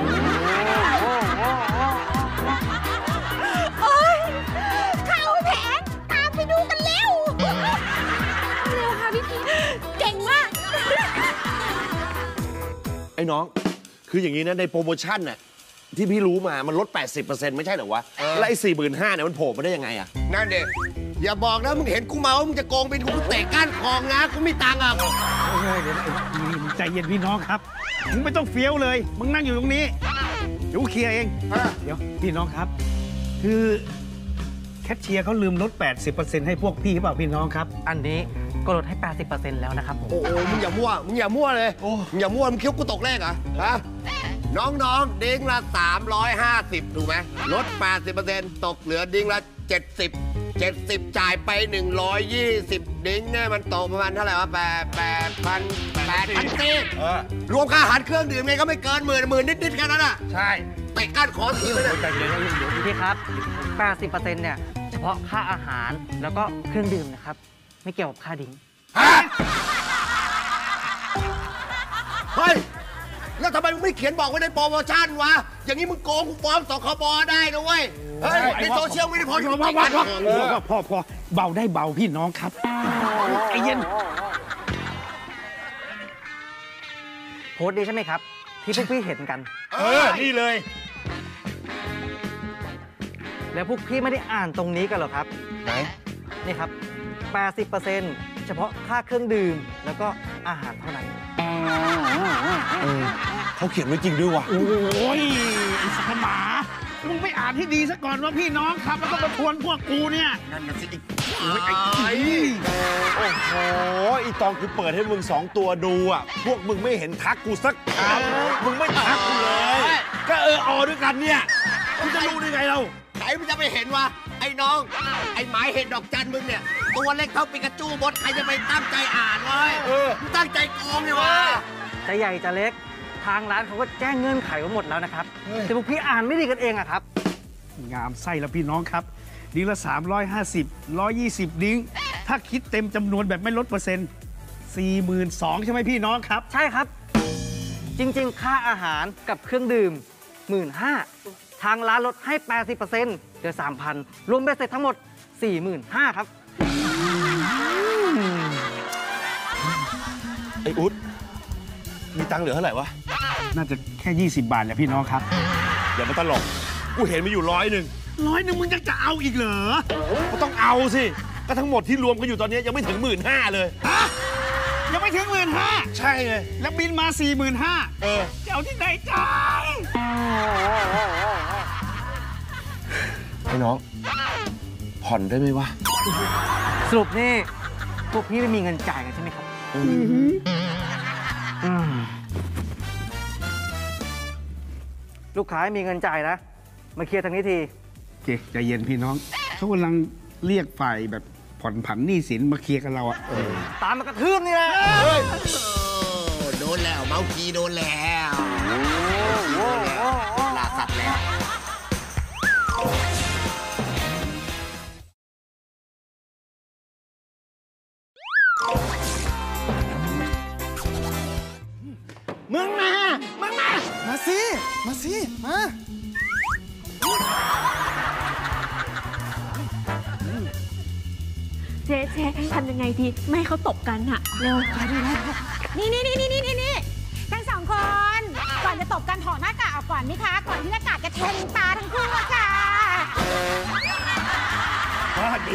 โอ๊ยเข้าแผงตามไปดูกันเร็ว เร็วค่ะพี่พีเก่งมากไอ้น้อง คืออย่างนี้นะในโปรโมชั่นน่ะที่พี่รู้มามันลด 80% ไม่ใช่เหรอวะ แล้วไอ้ 45,000เนี่ยมันโผล่มาได้ยังไงอะนั่นเด็อย่าบอกนะมึงเห็นกูเมามึงจะโกงบินกูเตะก้านคอนะกูมีตังค์อ่ะเดี๋ยวใจเย็นพี่น้องครับมึงไม่ต้องเฟี้ยวเลยมึงนั่งอยู่ตรงนี้เดี๋ยวกูเคลียร์เองเดี๋ยวพี่น้องครับ คือแคชเชียร์เขาลืมลด 80% ให้พวกพี่หรือเปล่าพี่น้องครับอันนี้ก็ลดให้ 80% แล้วนะครับผมโอ้โหมึงอย่ามั่วเลยมึงอย่ามั่วมึงคิดว่ากูตกเลขเหรอฮะน้องๆดิ้งละ350ถูกไหมลด 80% ตกเหลือดิ้งละ70จ่ายไป120ดิ้งเนี่ยมันตกประมาณเท่าไหร่วะ8,400รวมค่าอาหารเครื่องดื่มไงก็ไม่เกินหมื่นนิดๆแค่นั้นอ่ะใช่เตะก้านคอทีเลยพี่ครับ 80% เนี่ยเฉพาะค่าอาหารแล้วก็เครื่องดื่มนะครับ ไม่เกี่ยวกับค่าดิ้งเฮ้ยแล้วทำไมมึงไม่เขียนบอกไว้ในโปรโมชั่นวะอย่างนี้มึงโกงกูฟ้องสคบได้นะเว้ยเฮ้ยในโซเชียลไม่ได้พออยู่ในการพอเบาได้เบาพี่น้องครับใจเย็นโพสต์นี้ใช่ไหมครับ ที่พวกพี่เห็นกันนี่เลยแล้วพวกพี่ไม่ได้อ่านตรงนี้กันหรอครับไหนนี่ครับ 80% เฉพาะค่าเครื่องดื่มแล้วก็อาหารเท่านั้นเขาเขียนไว้จริงด้วยว่ะโอ้ยไอ้สัตว์หมามึงไปอ่านให้ดีซะก่อนว่าพี่น้องครับ แล้วก็มาทวนพวกกูเนี่ยนั่นน่ะสิโอ้โหอีตองกูเปิดให้มึง2 ตัวดูอ่ะ พวกมึงไม่เห็นทักกูสักคำมึงไม่ทักกูเลย ก็ออด้วยกันเนี่ยมึงจะรู้ได้ไงเราใครมันจะไปเห็นวะไอ้น้อง ไอ้หมายเห็นดอกจันมึงเนี่ย ตัวเล็กเท่าปิกาจูบดใครจะไปตั้งใจอ่านวะมึงตั้งใจโกงเนี่ยวะจะใหญ่จะเล็กทางร้านเขาก็แจ้งเงื่อนไขไว้หมดแล้วนะครับ แต่พวกพี่อ่านไม่ดีกันเองอะครับงามไส้แล้วพี่น้องครับ ดิ้งละ350 120 ดิ้งถ้าคิดเต็มจำนวนแบบไม่ลดเปอร์เซ็นต์42,000ใช่ไหมพี่น้องครับใช่ครับ จริงๆ ค่าอาหารกับเครื่องดื่ม 15,000ทางร้านลดให้ 80% เหลือ 3,000 รวมเบ็ดเสร็จทั้งหมด 45,000 ครับไอ้อุ๊ดมีตังค์เหลือเท่าไหร่วะน่าจะแค่ 20 บาทแหละพี่น้องครับอย่ามาตลกกูเห็นมีอยู่100 100มึงยังจะเอาอีกเหรอก็ต้องเอาสิก็ทั้งหมดที่รวมกันอยู่ตอนนี้ยังไม่ถึง15,000เลยฮะยังไม่ถึง15,000 ใช่ไงแล้วบินมา 45,000จะเอาที่ไหนจ่ายไอ้น้องผ่อนได้ไหมวะสรุปนี่พวกพี่ไม่มีเงินจ่ายกันใช่ไหมครับลูกค้ามีเงินจ่ายนะ มาเคลียร์ทางนี้ทีโอเคใจเย็นพี่น้อง เขากำลังเรียกฝ่ายแบบผ่อนผันหนี้สินมาเคลียร์กันเราอะตามมากระทืบนี่แหละโดนแล้วเมาคีโดนแล้วลาสัตว์แล้วมึงมามาสิ มาเจ๊ทำยังไงดีไม่ให้เขาตบกันอะเร็วนี่ทั้งสองคน ก่อนจะตบกันถอดหน้ากากออกก่อนนี่คะ ก่อนที่หน้ากากจะแทงตาทั้งคู่อะค่ะก็ดี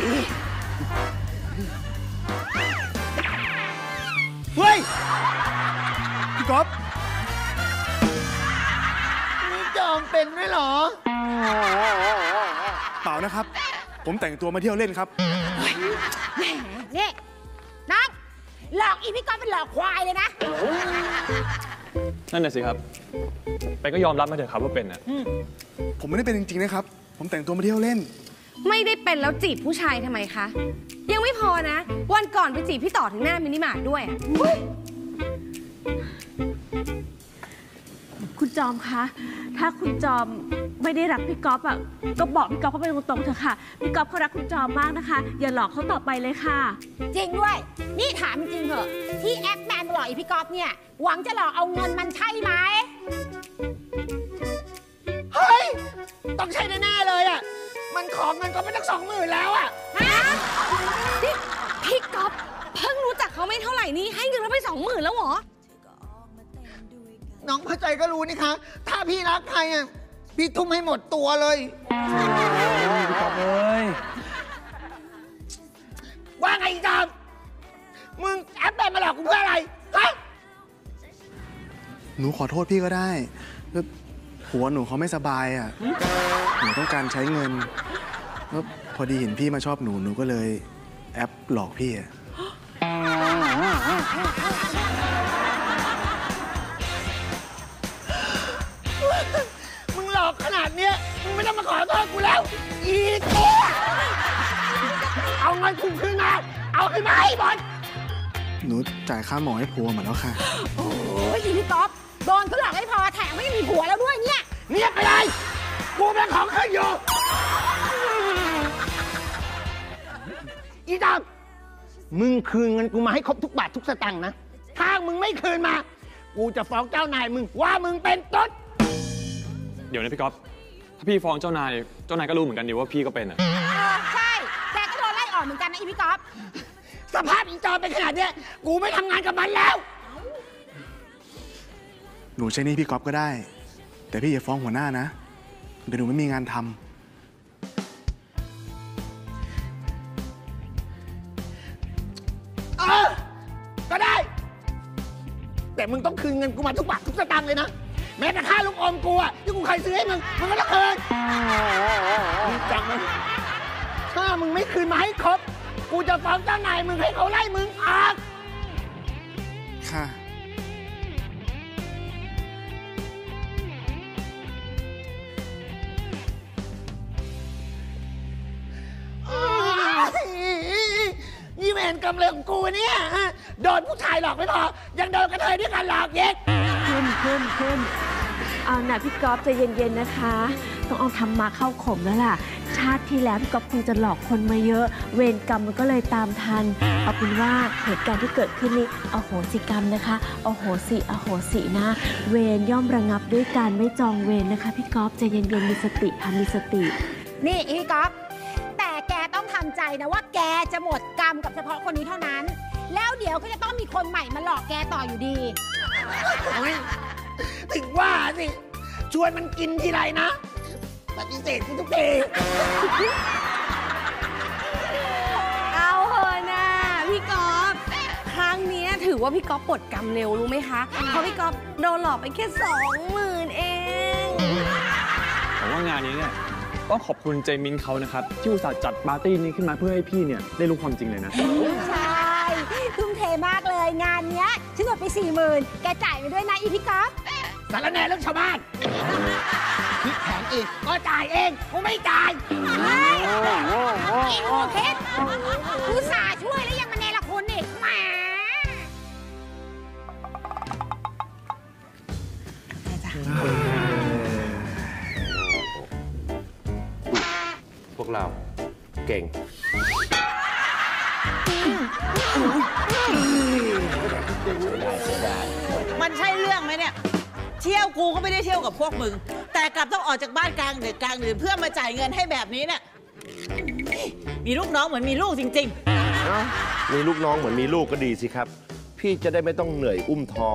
เฮ้ยพี่ก๊อฟนี่จอมเป็นด้วยเหรอเปล่านะครับ ผมแต่งตัวมาเที่ยวเล่นครับนี่น้องหลอกอีพี่ก๊อฟเป็นหลอกควายเลยนะนั่นน่ะสิครับ ไปก็ยอมรับมาเถอะครับว่าเป็นอ่ะผมไม่ได้เป็นจริงๆนะครับ ผมแต่งตัวมาเที่ยวเล่นไม่ได้เป็นแล้วจีบผู้ชายทำไมคะ ยังไม่พอนะ วันก่อนไปจีบพี่ต่อถึงหน้ามินิมาร์ทด้วยอะคุณจอมคะถ้าคุณจอมไม่ได้รักพี่ก๊อฟอะก็บอกพี่ก๊อฟเขาไปตรงๆเถอะค่ะพี่ก๊อฟเขารักคุณจอมมากนะคะ อย่าหลอกเขาต่อไปเลยค่ะจริงด้วย นี่ถามจริงเหอะที่แอคแมนหลอกอีพี่ก๊อฟเนี่ย หวังจะหลอกเอาเงินมันใช่ไหมเฮ้ย ต้องใช่แน่ๆเลยอ่ะ มันของเงินก็ไปตั้ง20,000แล้วอ่ะนี่พี่ก๊อฟเพิ่งรู้จักเขาไม่เท่าไหร่นี่ให้เงินเราไป 20,000 แล้วเหรอน้องเข้าใจก็รู้นี่คะ ถ้าพี่รักใครอ่ะ พี่ทุ่มให้หมดตัวเลยพี่ก๊อฟเอ้ยว่าไงอีจอม มึงแอปแบบมาหลอกกูเพื่ออะไร ฮะหนูขอโทษพี่ก็ได้แล้วหัวหนูเขาไม่สบายอ่ะ หนูต้องการใช้เงิน แล้วพอดีเห็นพี่มาชอบหนู หนูก็เลยแอปหลอกพี่อ่ะมึงหลอกขนาดเนี้ย มึงไม่ต้องมาขอโทษกูแล้ว อีตัว เอาเงินกูคืนมา เอาขึ้นมาให้บอลหนูจ่ายค่าหมอให้ผัวหมดแล้วค่ะโอ้ยอีพี่ก๊อฟโดนเขาหลอกไม่พอแถมไม่มีผัวแล้วด้วยเนี่ยเงียบไปเลย กูเป็นของขึ้นอยู่ อีจอม มึงคืนเงินกูมาให้ครบทุกบาททุกสตางค์นะ ถ้ามึงไม่คืนมา กูจะฟ้องเจ้านายมึงว่ามึงเป็นตุ๊ดเดี๋ยวนะพี่ก๊อฟถ้าพี่ฟ้องเจ้านายก็รู้เหมือนกันดีว่าพี่ก็เป็นอ่ะใช่ แกก็โดนไล่ออกเหมือนกันนะอีพี่ก๊อฟสภาพอีจอมเป็นขนาดเนี้ย กูไม่ทำงานกับมันแล้วหนูใช้หนี่พี่ก๊อฟก็ได้ แต่พี่อย่าฟ้องหัวหน้านะ เดี๋ยวหนูไม่มีงานทำก็ได้ แต่มึงต้องคืนเงินกูมาทุกบาททุกสตางค์เลยนะ แม้แต่ค่าลูกอมกูอะที่กูเคยซื้อให้มึงก็ต้องคืนมึงจำไว้ถ้ามึงไม่คืนมาให้ครบ กูจะฟ้องเจ้านายมึงให้เขาไล่มึงออกค่ะยี่เวรกำเริบของกูเนี่ยโดนผู้ชายหลอกไม่พอ ยังโดนกระเทยด้วยกันหลอกเย็ดขึ้นเอาหน่ะพี่ก๊อฟใจเย็นๆนะคะ ต้องเอาธรรมะเข้าข่มแล้วล่ะ ชาติที่แล้วพี่ก๊อฟคงจะหลอกคนมาเยอะ เวรกรรมมันก็เลยตามทัน เอาเป็นว่าเหตุการณ์ที่เกิดขึ้นนี้อโหสิกรรมนะคะอโหสินะ เวรย่อมระงับด้วยการไม่จองเวรนะคะพี่ก๊อฟใจเย็นๆมีสติค่ะมีสตินี่อีก๊อฟแต่แกต้องทำใจนะว่าแกจะหมดกรรมกับเฉพาะคนนี้เท่านั้น แล้วเดี๋ยวก็จะต้องมีคนใหม่มาหลอกแกต่ออยู่ดีถึงว่าสิชวนมันกินทีไรนะปฏิเสธกูทุกทีเอาเถอะนะพี่ก๊อฟครั้งนี้ถือว่าพี่ก๊อฟปลดกรรมเร็วรู้ไหมคะเพราะพี่ก๊อฟโดนหลอกไปแค่20,000เองผมว่างานนี้เนี่ยต้องขอบคุณเจมินเขานะครับที่อุตส่าห์จัดปาร์ตี้นี้ขึ้นมาเพื่อให้พี่เนี่ยได้รู้ความจริงเลยนะใช่ทุ่มเทมากเลยงานเนี้ยฉันหมดไป40,000แกจ่ายไปด้วยนะอีพี่ก๊อฟสารแหน่เรื่องชาวบ้านคิดแผนอีกก็จ่ายเองกูไม่จ่ายอีโอเคสอุตส่าห์ช่วยแล้วยังมาเนรคุณอีกแหมพวกเราเก่งมันใช่เรื่องไหมเนี่ย เที่ยวกูก็ไม่ได้เที่ยวกับพวกมึง แต่กลับต้องออกจากบ้านกลางดึกกลางดื่นเพื่อมาจ่ายเงินให้แบบนี้เนี่ยมีลูกน้องเหมือนมีลูกจริงมีลูกน้องเหมือนมีลูกก็ดีสิครับ พี่จะได้ไม่ต้องเหนื่อยอุ้มท้อง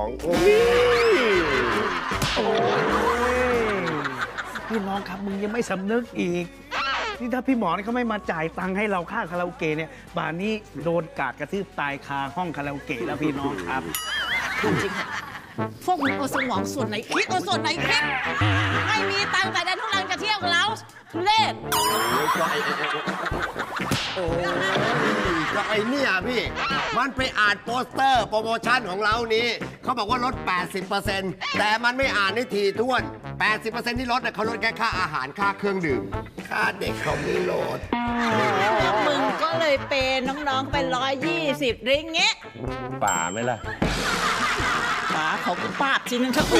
พี่น้องครับมึงยังไม่สำนึกอีกนี่ถ้าพี่หมอนี่เขาไม่มาจ่ายตังค์ให้เราค่าคาราโอเกะเนี่ยป่านนี้โดนกาดกระทืบตายคาห้องคาราโอเกะแล้วพี่น้องครับๆจริงๆพวกมึงเอาสมองส่วนไหนคิดเอาส่วนไหนคิดไม่มีตังค์แต่ดันทุลังจะเที่ยวกับเราทุเรศก็ไอ้เนี่ยพี่มันไปอ่านโปสเตอร์โปรโมชั่นของเรานี้เขาบอกว่าลด 80%แต่มันไม่อ่านให้ทีท้วน 80% ที่ลดเขาลดแค่ค่าอาหารค่าเครื่องดื่มค่าเด็กเขาไม่ลดมึงก็เลยเป็นน้องๆไป120 ริงเงี้ยป่าไหมล่ะป๋าเขาก็ปาบทีนึงเถอะ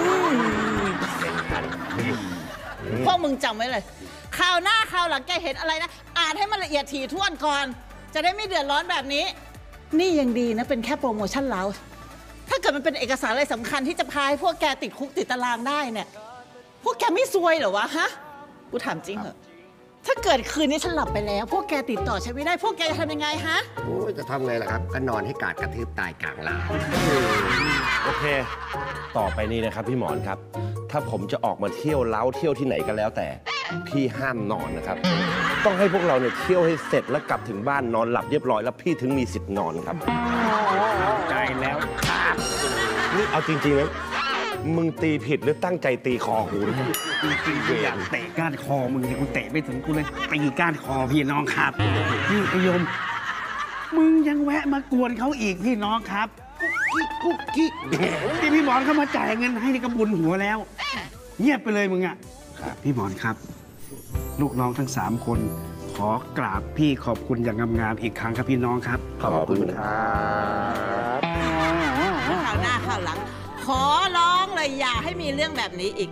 พวกมึงจำไว้เลยข่าวหน้าข่าวหลังแกเห็นอะไรนะอ่านให้มันละเอียดถี่ถ้วนก่อน จะได้ไม่เดือดร้อนแบบนี้ นี่ยังดีนะเป็นแค่โปรโมชั่นเราถ้าเกิดมันเป็นเอกสารอะไรสำคัญที่จะพาให้พวกแกติดคุกติดตารางได้เนี่ยพวกแกไม่ซวยเหรอวะฮะกูถามจริงเหรอถ้าเกิดคืนนี้ฉันหลับไปแล้วพวกแกติดต่อฉันไม่ได้พวกแกจะทำยังไงฮะโอ้ยจะทำไงล่ะครับก็นอนให้กาดกระทืบตายกลางลานโอเค ต่อไปนี้นะครับพี่หมอนครับ ถ้าผมจะออกมาเที่ยวเล้าเที่ยวที่ไหนก็แล้วแต่ พี่ห้ามนอนนะครับ ต้องให้พวกเราเนี่ยเที่ยวให้เสร็จแล้วกลับถึงบ้านนอนหลับเรียบร้อยแล้วพี่ถึงมีสิทธิ์นอนครับใจแล้วครับนี่เอาจริงๆนะมึงตีผิดหรือตั้งใจตีคอกูนะจริงๆกูอยากเตะก้านคอมึงเนี่ยกูเตะไม่ถึงกูเลยตีก้านคอพี่น้องครับนี่ไอ้ยมมึงยังแวะมากวนเขาอีกพี่น้องครับกุ๊กกิ๊กที่พี่หมอนเขามาจ่ายเงินให้นี่ก็บุญหัวแล้ว เงียบไปเลยมึงอ่ะพี่หมอนครับ ลูกน้องทั้ง3 คนขอกราบพี่ขอบคุณอย่างงามๆอีกครั้งครับพี่น้องครับขอบคุณครับข่าวหน้าข่าวหลัง ขอร้องเลยอย่าให้มีเรื่องแบบนี้อีก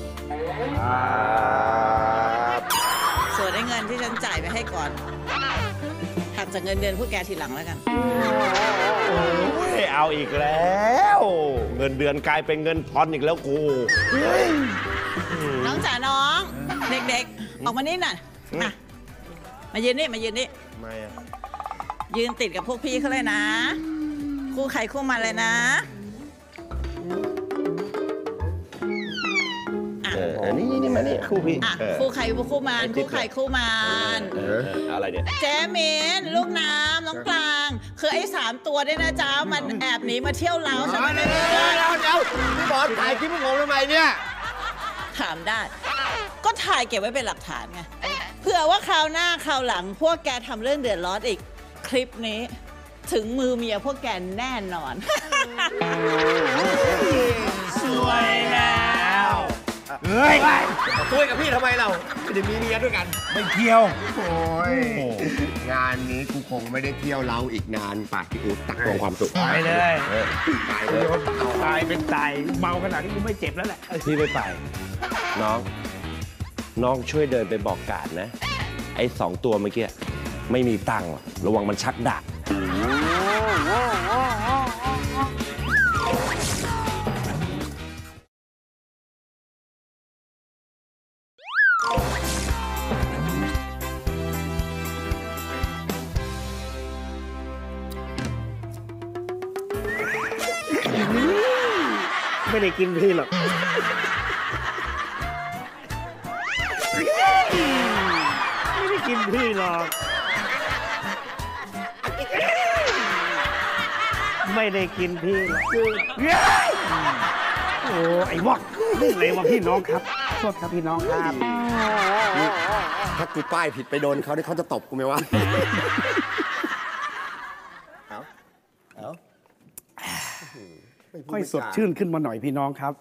ส่วนไอ้เงินที่ฉันจ่ายไปให้ก่อนหักจากเงินเดือนพวกแกทีหลังแล้วกันเอาอีกแล้ว เงินเดือนกลายเป็นเงินพรอีกแล้วกูน้องจ๋าน้อง เด็กๆ ออกมานี่หน่อยมายืนนี่มายืนนี่ไม่อะยืนติดกับพวกพี่เขาเลยนะ คู่ใครคู่มันเลยนะนี่มานี่คู่พี่คู่ใครคู่มันคู่ใครคู่มันอะไรเนี่ยเจมินลูกน้ำน้องกลาง คือไอ้3 ตัวเนี่ยนะจ๊ะมันแอบหนีมาเที่ยวเราใช่ไหมเดี๋ยวพี่บอลถ่ายคลิปพวกผมทำไมเนี่ยถามได้ ก็ถ่ายเก็บไว้เป็นหลักฐานไงเผื่อว่าคราวหน้าคราวหลังพวกแกทำเรื่องเดือดร้อนอีกคลิปนี้ ถึงมือเมียพวกแกแน่นอนสวยแล้วเฮ้ยช่วยกับพี่ทำไมเราไม่ได้มีเมียด้วยกันไม่เกี่ยวโอ้ยงานนี้กูคงไม่ได้เที่ยวเราอีกนานปากพี่อู๊ดตักตวงความสุขไปเลยไปเลยตายเป็นตายเมาขนาดนี้กูไม่เจ็บแล้วแหละพี่ไม่ไป น้องช่วยเดินไปบอกกาดนะ ไอ้2 ตัวเมื่อกี้ไม่มีตังค์หรอกระวังมันชักดาบไม่ได้กินพี่หรอกไม่ได้กินพี่หรอกไม่ได้กินพี่หรอกโอ้ไอ้วอกนี่เลยวะพี่น้องครับโทษครับพี่น้องครับถ้ากูป้ายผิดไปโดนเขาที่เขาจะตบกูไหมวะค่อยสดชื่นขึ้นมาหน่อยพี่น้องครับ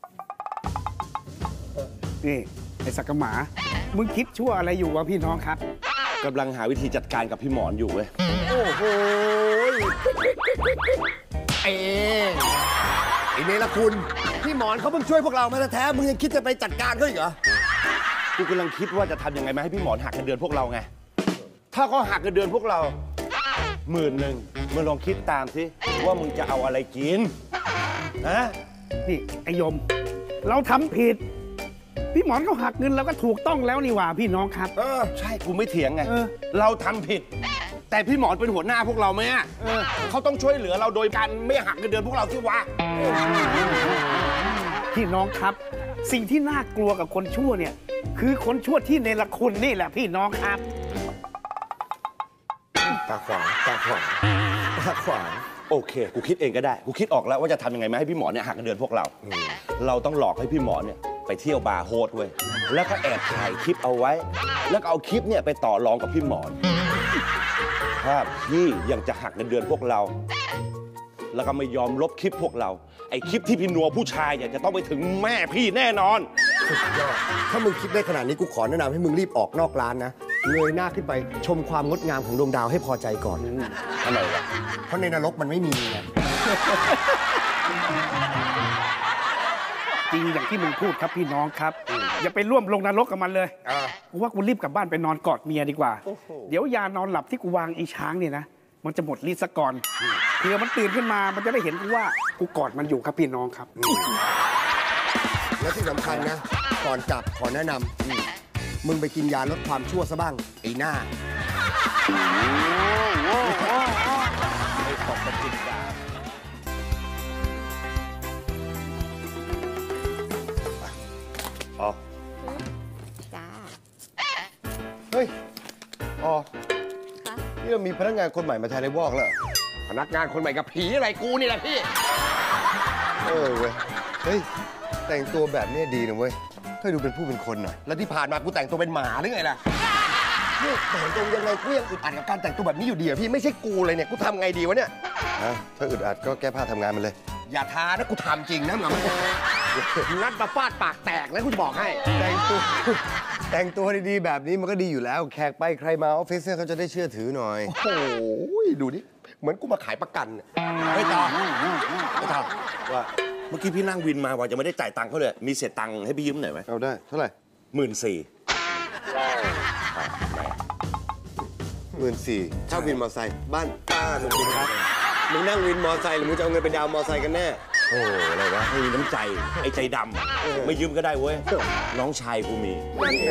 นี่ไอ้สักกะหมามึงคิดชั่วอะไรอยู่วะพี่น้องครับกำลังหาวิธีจัดการกับพี่หมอนอยู่เว้ยโอ้โหไอ้เนรคุณพี่หมอนเขาเพิ่งช่วยพวกเรามาแท้ๆมึงยังคิดจะไปจัดการเขาอีกเหรอกูกำลังคิดว่าจะทำยังไงมาให้พี่หมอนหักเงินเดือนพวกเราไง ถ้าเขาหักเงินเดือนพวกเรา10,000มึงลองคิดตามสิว่ามึงจะเอาอะไรกินนะนี่ไอยมเราทำผิดพี่หมอนเขาหักเงินเราก็ถูกต้องแล้วนี่หว่าพี่น้องครับใช่กูไม่เถียงไงเราทำผิดแต่พี่หมอนเป็นหัวหน้าพวกเราไหมเขาต้องช่วยเหลือเราโดยการไม่หักเงินเดือนพวกเราที่วะพี่น้องครับสิ่งที่น่ากลัวกับคนชั่วเนี่ยคือคนชั่วที่เนรคุณนี่แหละพี่น้องครับตาขวางโอเคกูคิดเองก็ได้กูคิดออกแล้วว่าจะทำยังไงมาให้พี่หมอนเนี่ยหักเงินเดือนพวกเราเราต้องหลอกให้พี่หมอนเนี่ยไปเที่ยวบาร์โฮสเว้ยแล้วก็แอบถ่ายคลิปเอาไว้แล้วก็เอาคลิปเนี่ยไปต่อรองกับพี่หมอนถ้าพี่ยังจะหักเงินเดือนพวกเราแล้วก็ไม่ยอมลบคลิปพวกเราไอ้คลิปที่พี่นัวผู้ชายเนี่ยจะต้องไปถึงแม่พี่แน่นอนสุดยอดถ้ามึงคิดได้ขนาดนี้กูขอแนะนำให้มึงรีบออกนอกร้านนะเงยหน้าขึ้นไปชมความงดงามของดวงดาวให้พอใจก่อนอะไรวะเพราะในนรกมันไม่มีไงจริงอย่างที่มึงพูดครับพี่น้องครับอย่าไปร่วมลงนรกกับมันเลยกูว่ากูรีบกลับบ้านไปนอนกอดเมียดีกว่าเดี๋ยวยานอนหลับที่กูวางอีช้างเนี่ยนะมันจะหมดฤทธิ์ซะก่อนเผื่อมันตื่นขึ้นมามันจะได้เห็นกูว่ากูกอดมันอยู่ครับพี่น้องครับและที่สำคัญนะก่อนกลับขอแนะนำมึงไปกินยาลดความชั่วซะบ้างไอ้หน้าไม่ตกกระติกดาอ๋อจ้าเฮ้ยอ๋อนี่เรามีพนักงานคนใหม่มาแทนไอ้วอกแล้วพนักงานคนใหม่กับผีอะไรกูนี่แหละพี่เว้ยเฮ้ยแต่งตัวแบบนี้ดีนะเว้ยให้ดูเป็นผู้เป็นคนหน่อยแล้วที่ผ่านมากูแต่งตัวเป็นหมาหรือไงล่ะนี่แต่งตัวยังไงกูยังอึดอัดกับการแต่งตัวแบบนี้อยู่ดีอะพี่ไม่ใช่กูเลยเนี่ยกูทำไงดีวะเนี่ยถ้าอึดอัดก็แก้ผ้าทำงานมันเลยอย่าท้านะกูทำจริงนะหมานัดมาฟาดปากแตกนะกูบอกให้แต่งตัวดีๆแบบนี้มันก็ดีอยู่แล้วแขกไปใครมาออฟฟิศเขาจะได้เชื่อถือหน่อยโอ้ยดูดิเหมือนกูมาขายประกันไม่ต่อว่าเมื่อกี้พี่นั่งวินมาว่าจะไม่ได้จ่ายตังค์เขาเลยมีเศษตังค์ให้พี่ยืมหน่อยไหมเอาได้เท่าไหร่14,000เช่าวินมอเตอร์ไซค์บ้านป้ามึงครับมึงนั่งวินมอเตอร์ไซค์หรือมึงจะเอาเงินไปดาวน์มอเตอร์ไซค์กันแน่โอ้อะไรวะไม่มีน้ำใจไอ้ใจดำไม่ยืมก็ได้เว้ยน้องชายกูมี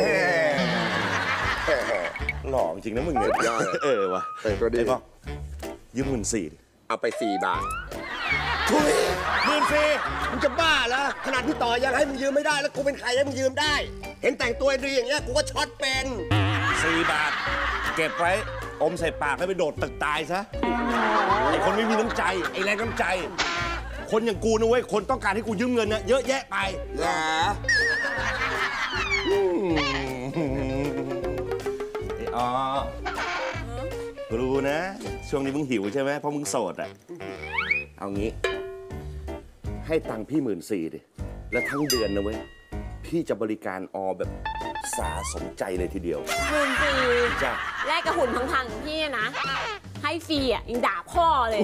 หล่อจริงนะมึงเนี่ยวะแต่งตัวดียืม14,000 เอาไป4 บาททุย14,000มึงจะบ้าแล้วขนาดพี่ต่อยังให้มึงยืมไม่ได้แล้วกูเป็นใครให้มึงยืมได้เห็นแต่งตัวดีอย่างเงี้ยกูก็ช็อตเป็น 4 บาทเก็บไว้อมใส่ปากแล้วไปโดดตึกตายซะไอ้คนไม่มีน้ำใจไอ้แรงน้ำใจคนอย่างกูนะเว้ยคนต้องการให้กูยืมเงินเนี่ยเยอะแยะไปเหรออ๋อรู้นะช่วงนี้มึงหิวใช่ไหมเพราะมึงโสดอ่ะเอางี้ให้ตังค์พี่14,000ดิแล้วทั้งเดือนนะเว้ยพี่จะบริการอแบบสาสมใจเลยทีเดียว 14,000จ้ะแลกกับหุ่นพังๆพี่นะให้ฟรีอ่ะยังด่าพ่อเลย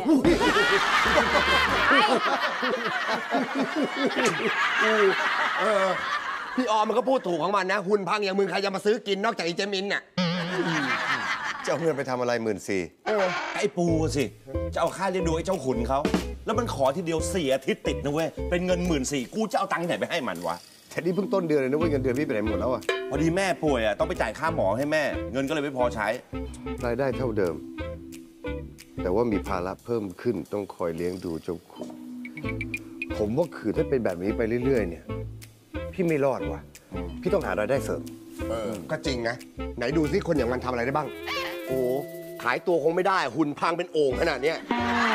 พี่ออมมันก็พูดถูกของมันนะหุ่นพังอย่างมึงใครจะมาซื้อกินนอกจากอีเจมินน่ะจะเอาเงินไปทำอะไร14,000 ไอ้ปูสิจะเอาค่าเลี้ยงดูไอ้เจ้าขุนเขาแล้วมันขอทีเดียว4 อาทิตย์ติดนะเว้ยเป็นเงิน14,000กูจะเอาตังค์ที่ไหนไปให้มันวะแต่นี่เพิ่งต้นเดือนเลยนะเว้ยเงินเดือนพี่ไปไหนหมดแล้วอะพอดีแม่ป่วยอะต้องไปจ่ายค่าหมอให้แม่เงินก็เลยไม่พอใช้รายได้เท่าเดิมแต่ว่ามีภาระเพิ่มขึ้นต้องคอยเลี้ยงดูเจ้าขุนผมว่าคือถ้าเป็นแบบนี้ไปเรื่อยๆเนี่ยพี่ไม่รอดว่ะพี่ต้องหารายได้เสริมก็จริงนะไหนดูซิคนอย่างมันทำอะไรได้บ้างโอ้ขายตัวคงไม่ได้หุ่นพังเป็นโอ่งขนาดเนี้ย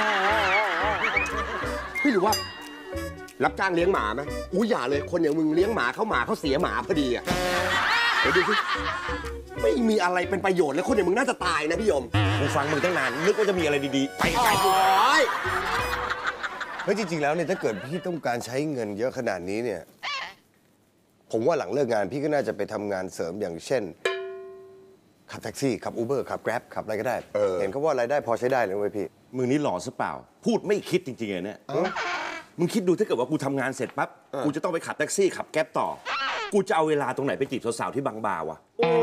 พี่หรือว่ารับจ้างเลี้ยงหมาไหมอู้อย่าเลยคนอย่างมึงเลี้ยงหมาเขาเสียหมาพอดีอ่ะเดี๋ยวดูสิไม่มีอะไรเป็นประโยชน์เลยคนอย่างมึงน่าจะตายนะพี่ยมกูฟังมึงตั้งนานนึกว่าจะมีอะไรดีๆไปไกลเลยเฮ้ยจริงๆแล้วเนี่ยถ้าเกิดพี่ต้องการใช้เงินเยอะขนาดนี้เนี่ยผมว่าหลังเลิกงานพี่ก็น่าจะไปทำงานเสริมอย่างเช่นขับแท็กซี่ขับอูเบอร์ขับแกร็บขับอะไรก็ได้เห็นเขาว่ารายได้พอใช้ได้เลยเว้ยพี่มึงนี่หล่อซะเปล่าพูดไม่คิดจริงๆเลยเนี่ยมึงคิดดูถ้าเกิดว่ากูทำงานเสร็จปั๊บกูจะต้องไปขับแท็กซี่ขับแก๊ปต่อกูจะเอาเวลาตรงไหนไปจีบสาวๆที่บางบาวะ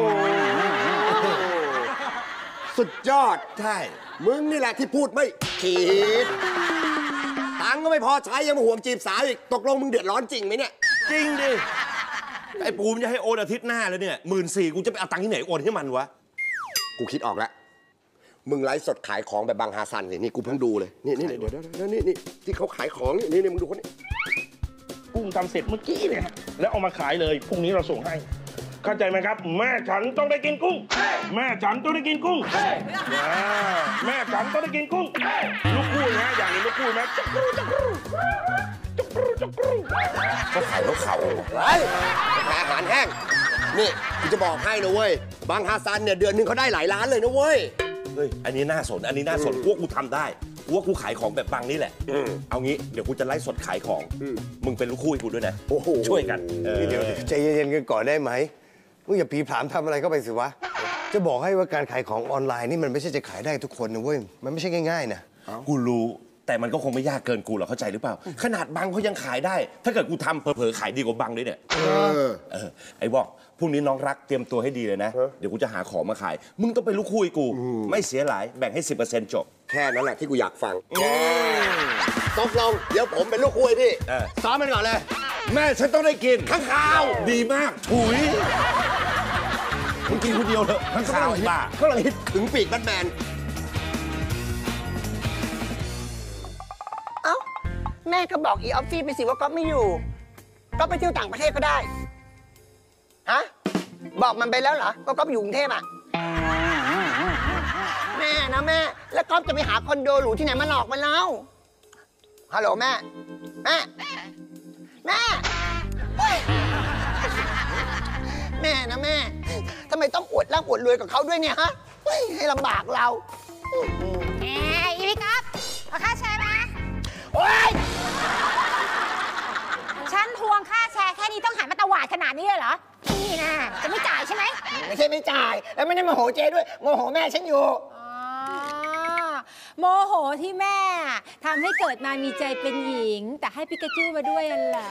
สุดยอดใช่มึงนี่แหละที่พูดไม่คิดตังค์ก็ไม่พอใช้ยังมาห่วงจีบสาวอีกตกลงมึงเดือดร้อนจริงไหมเนี่ยจริงดิไอ้ปูมจะให้โอนอาทิตย์หน้าแล้วเนี่ย14,000กูจะไปเอาตังค์ที่ไหนโอนให้มันวะกูคิดออกแล้วมึงไลฟ์สดขายของแบบบางฮาซันนี่กูเพิ่งดูเลยนี่เดี๋ยวนี่ที่เขาขายของนี่มึงดูคนนี้กุ้งทำเสร็จเมื่อกี้เนี่ยแล้วเอามาขายเลยพรุ่งนี้เราส่งให้เข้าใจไหมครับแม่ฉันต้องได้กินกุ้งแม่ฉันต้องได้กินกุ้งแม่ฉันต้องได้กินกุ้งลูกคู่นะอย่างนี้ลูกคู่ไหมจักรูเขาขายเขาขายอาหารแห้งนี่กูจะบอกให้นะเว้ยบางฮาซันเนี่ยเดือนนึงเขาได้หลายล้านเลยนะเว้ยเฮ้ยอันนี้น่าสนพวกกูทำได้พวกกูขายของแบบบังนี่แหละเอางี้เดี๋ยวกูจะไลฟ์สดขายของมึงเป็นลูกคู่ให้กูด้วยนะช่วยกันเดี๋ยวใจเย็นๆกันก่อนได้ไหมมึงอย่าผีผามทำอะไรเข้าไปสิวะจะบอกให้ว่าการขายของออนไลน์นี่มันไม่ใช่จะขายได้ทุกคนนะเว้ยมันไม่ใช่ง่ายๆนะกูรู้แต่มันก็คงไม่ยากเกินกูหรอกเข้าใจหรือเปล่าขนาดบังเขายังขายได้ถ้าเกิดกูทำเผลอๆขายดีกว่าบังด้วยเนี่ยไอ้บอกพรุ่งนี้น้องรักเตรียมตัวให้ดีเลยนะเดี๋ยวกูจะหาของมาขายมึงต้องเป็นลูกคู่กูไม่เสียหลายแบ่งให้ 10% จบแค่นั้นแหละที่กูอยากฟังตกลงเดี๋ยวผมเป็นลูกคู่พี่ซ้อมมันก่อนเลยแม่ฉันต้องได้กินข้างข่าวดีมากถุยมึงกินคนเดียวเถอะข้างข่าวบ้าก็เลยฮิตถึงปีกแบทแมนแม่ก็บอกอีออฟฟี่ไปสิว่าก๊อฟไม่อยู่ก็ไปเที่ยวต่างประเทศก็ได้ฮะบอกมันไปแล้วเหรอก็ก๊อฟอยู่กรุงเทพอ่ะแม่นะแม่แล้วก๊อฟจะไปหาคอนโดหรูที่ไหนมาหลอกมันแล้วฮัลโหลแม่แม่นะแม่ทำไมต้องอวดร่ำอวดรวยกับเขาด้วยเนี่ยฮะให้ลำบากเราอีพี่ก๊อฟเอาค่าแชร์มาโอ๊ยฉันทวงค่าแชร์แค่นี้ต้องหันมาตวาดขนาดนี้เลยเหรอนี่นะจะไม่จ่ายใช่ไหมไม่ใช่ไม่จ่ายแล้วไม่ได้โมโหเจ๊ด้วยโมโหแม่ฉันอยู่โมโหที่แม่ทำให้เกิดมามีใจเป็นหญิงแต่ให้ปิกาจูมาด้วยนั่นแหละ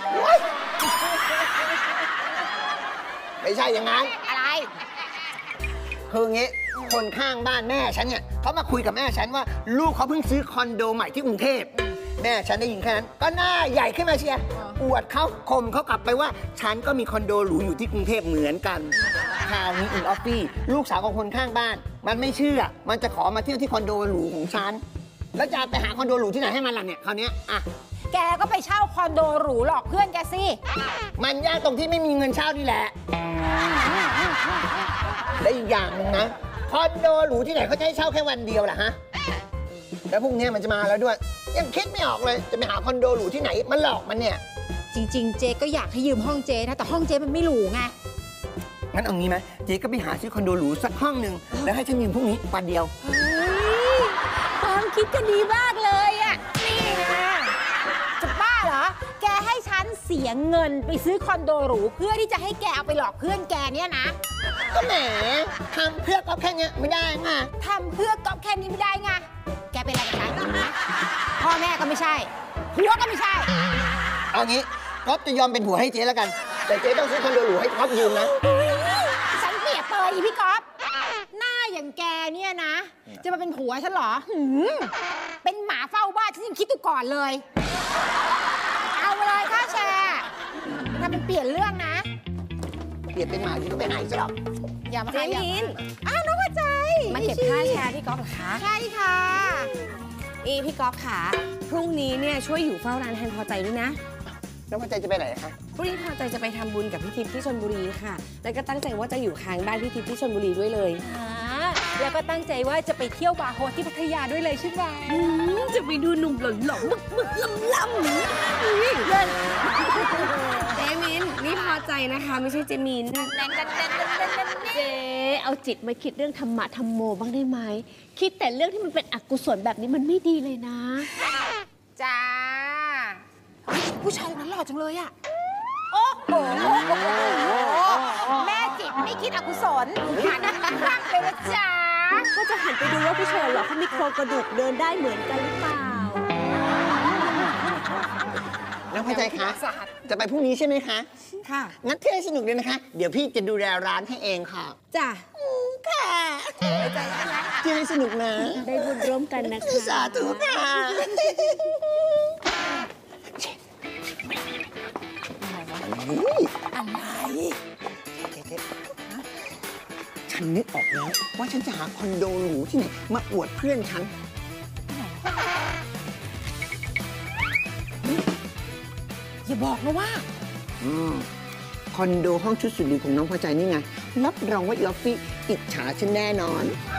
ไม่ใช่อย่างนั้นอะไรคืองี้คนข้างบ้านแม่ฉันเนี่ยเขามาคุยกับแม่ฉันว่าลูกเขาเพิ่งซื้อคอนโดใหม่ที่กรุงเทพแม่ฉันได้ยินแค่นั้นก็หน้าใหญ่ขึ้นมาเชียร์อวดเขาข่มเขากลับไปว่าฉันก็มีคอนโดหรูอยู่ที่กรุงเทพเหมือนกันคราวนี้อีออฟฟี่ลูกสาวของคนข้างบ้านมันไม่เชื่อมันจะขอมาเที่ยวที่คอนโดหรูของฉันแล้วจะไปหาคอนโดหรูที่ไหนให้มันล่ะเนี่ยคราวนี้อ่ะแกก็ไปเช่าคอนโดหรูหลอกเพื่อนแกสิมันยากตรงที่ไม่มีเงินเช่านี่แหละและอีกอย่างนึงนะคอนโดหรูที่ไหนเขาจะให้เช่าแค่วันเดียวล่ะฮะแล้วพรุ่งนี้มันจะมาแล้วด้วยยังคิดไม่ออกเลยจะไปหาคอนโดหรูที่ไหนมันหลอกมันเนี่ยจริงๆเจ๊ก็อยากให้ยืมห้องเจ๊นะแต่ห้องเจ๊มันไม่หรูไงงั้นเอางี้ไหมเจ๊ก็ไปหาซื้อคอนโดหรูสักห้องหนึ่งแล้วให้ฉันยืมพรุ่งนี้วันเดียวความคิดก็ดีมากเลยอ่ะนี่นะจะบ้าเหรอแกให้ฉันเสียเงินไปซื้อคอนโดหรูเพื่อที่จะให้แกเอาไปหลอกเพื่อนแกเนี่ยนะก็แหมทำเพื่อก๊อฟแค่นี้ไม่ได้ไงทำเพื่อก๊อฟแค่นี้ไม่ได้ไงแกเป็นอะไรกับฉันพ่อแม่ก็ไม่ใช่ผัวก็ไม่ใช่เอางี้ก๊อฟจะยอมเป็นผัวให้เจ๊แล้วกันแต่เจ๊ต้องซื้อคอนโดหรูให้ก๊อฟยืมนะฉันเปรียบเปรยพี่ก๊อฟหน้าอย่างแกเนี่ยนะจะมาเป็นผัวฉันเหรอเป็นหมาเฝ้าบ้านฉันยังคิดตัวก่อนเลยเอาเลยค่าแชร์ทำเป็นเปลี่ยนเรื่องนะเปลี่ยนเป็นหมาที่ก็ไม่หายซะหรอกอย่ามาให้ยินน้องหัวใจมาเก็บค่าแชร์พี่ก๊อฟเหรอคะใช่ค่ะนี่พี่ก๊อฟขาพรุ่งนี้เนี่ยช่วยอยู่เฝ้าร้านแทนพอใจด้วยนะน้องพอใจจะไปไหนคะพรุ่งนี้พอใจจะไปทำบุญกับพี่ทิพย์ที่ชลบุรีค่ะ แล้วก็ตั้งใจว่าจะอยู่ค้างบ้านพี่ทิพย์ที่ชลบุรีด้วยเลยแล้วก็ตั้งใจว่าจะไปเที่ยวบาร์โฮสที่พัทยาด้วยเลยใช่ไหมจะไปดูหนุ่มหล่อๆมึกๆล่ำๆเจมินนี่พอใจนะคะไม่ใช่เจมินเจ๊เอาจิตมาคิดเรื่องธรรมะธรรมโมบ้างได้ไหม คิดแต่เรื่องที่มันเป็นอกุศลแบบนี้มันไม่ดีเลยนะจ้าผู้ชายนั้นหล่อจังเลยอะโอ้โห แม่จิตไม่คิดอกุศลหันข้างไปนะจ๊ะก็จะหันไปดูว่าผู้ชายหรอเขามีโครงกระดูกเดินได้เหมือนกันหรือเปล่าน้องพอใจคะ จะไปพรุ่งนี้ใช่ไหมคะค่ะงั้นเที่ยวให้สนุกเลยนะคะ เดี๋ยวพี่จะดูแลร้านให้เองค่ะจ้ะค่ะเที่ยวให้สนุกนะได้บุญร่วมกันนะคะสาธุค่ะ อะไรฉันนึกออกแล้วว่าฉันจะหาคอนโดหรูที่ไหนมาอวดเพื่อนฉันอย่าบอกนะว่าคอนโดห้องชุดสุดหรูของน้องพอใจนี่ไง รับรองว่าอีออฟฟี่อิจฉาฉันแน่นอน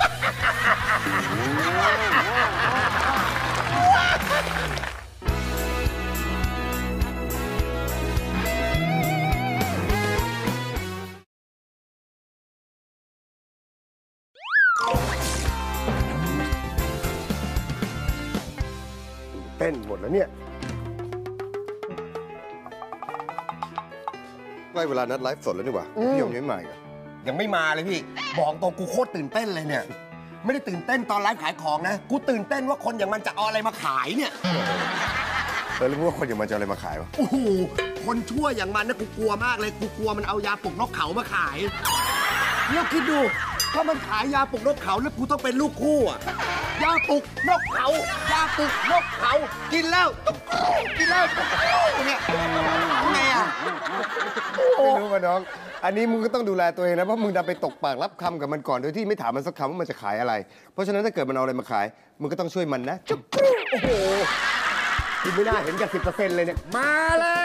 เต้นหมดแล้วเนี่ยใกล้เวลานัดไลฟ์สดแล้วนี่หว่าพี่ยงยังไม่มาอีกเหรอยังไม่มาเลยพี่ บอกตรงกูโคตรตื่นเต้นเลยเนี่ย ไม่ได้ตื่นเต้นตอนไลฟ์ขายของนะ กูตื่นเต้นว่าคนอย่างมันจะเอาอะไรมาขายเนี่ยแล้วรู้ว่าคนอย่างมันจะเอาอะไรมาขายวะโอ้โห คนชั่วอย่างมันนะกูกลัวมากเลย กูกลัวมันเอายาปลุกนกเขามาขายแล้วคิดดู ถ้ามันขายยาปลุกนกเขาแล้วกูต้องเป็นลูกคู่อะยาปลุกนกเขา ยาปลุกนกเขา กินแล้วกินแล้วเนี่ยไงอ่ะไม่รู้ป่ะน้อง อันนี้มึงก็ต้องดูแลตัวเองนะ เพราะมึงดันไปตกปากรับคำกับมันก่อนโดยที่ไม่ถามมันสักคำว่ามันจะขายอะไร เพราะฉะนั้นถ้าเกิดมันเอาอะไรมาขาย มึงก็ต้องช่วยมันนะจุ๊บโอ้โหคุณไม่น่าเห็นจาก10%เลยเนี่ย มาแล้ว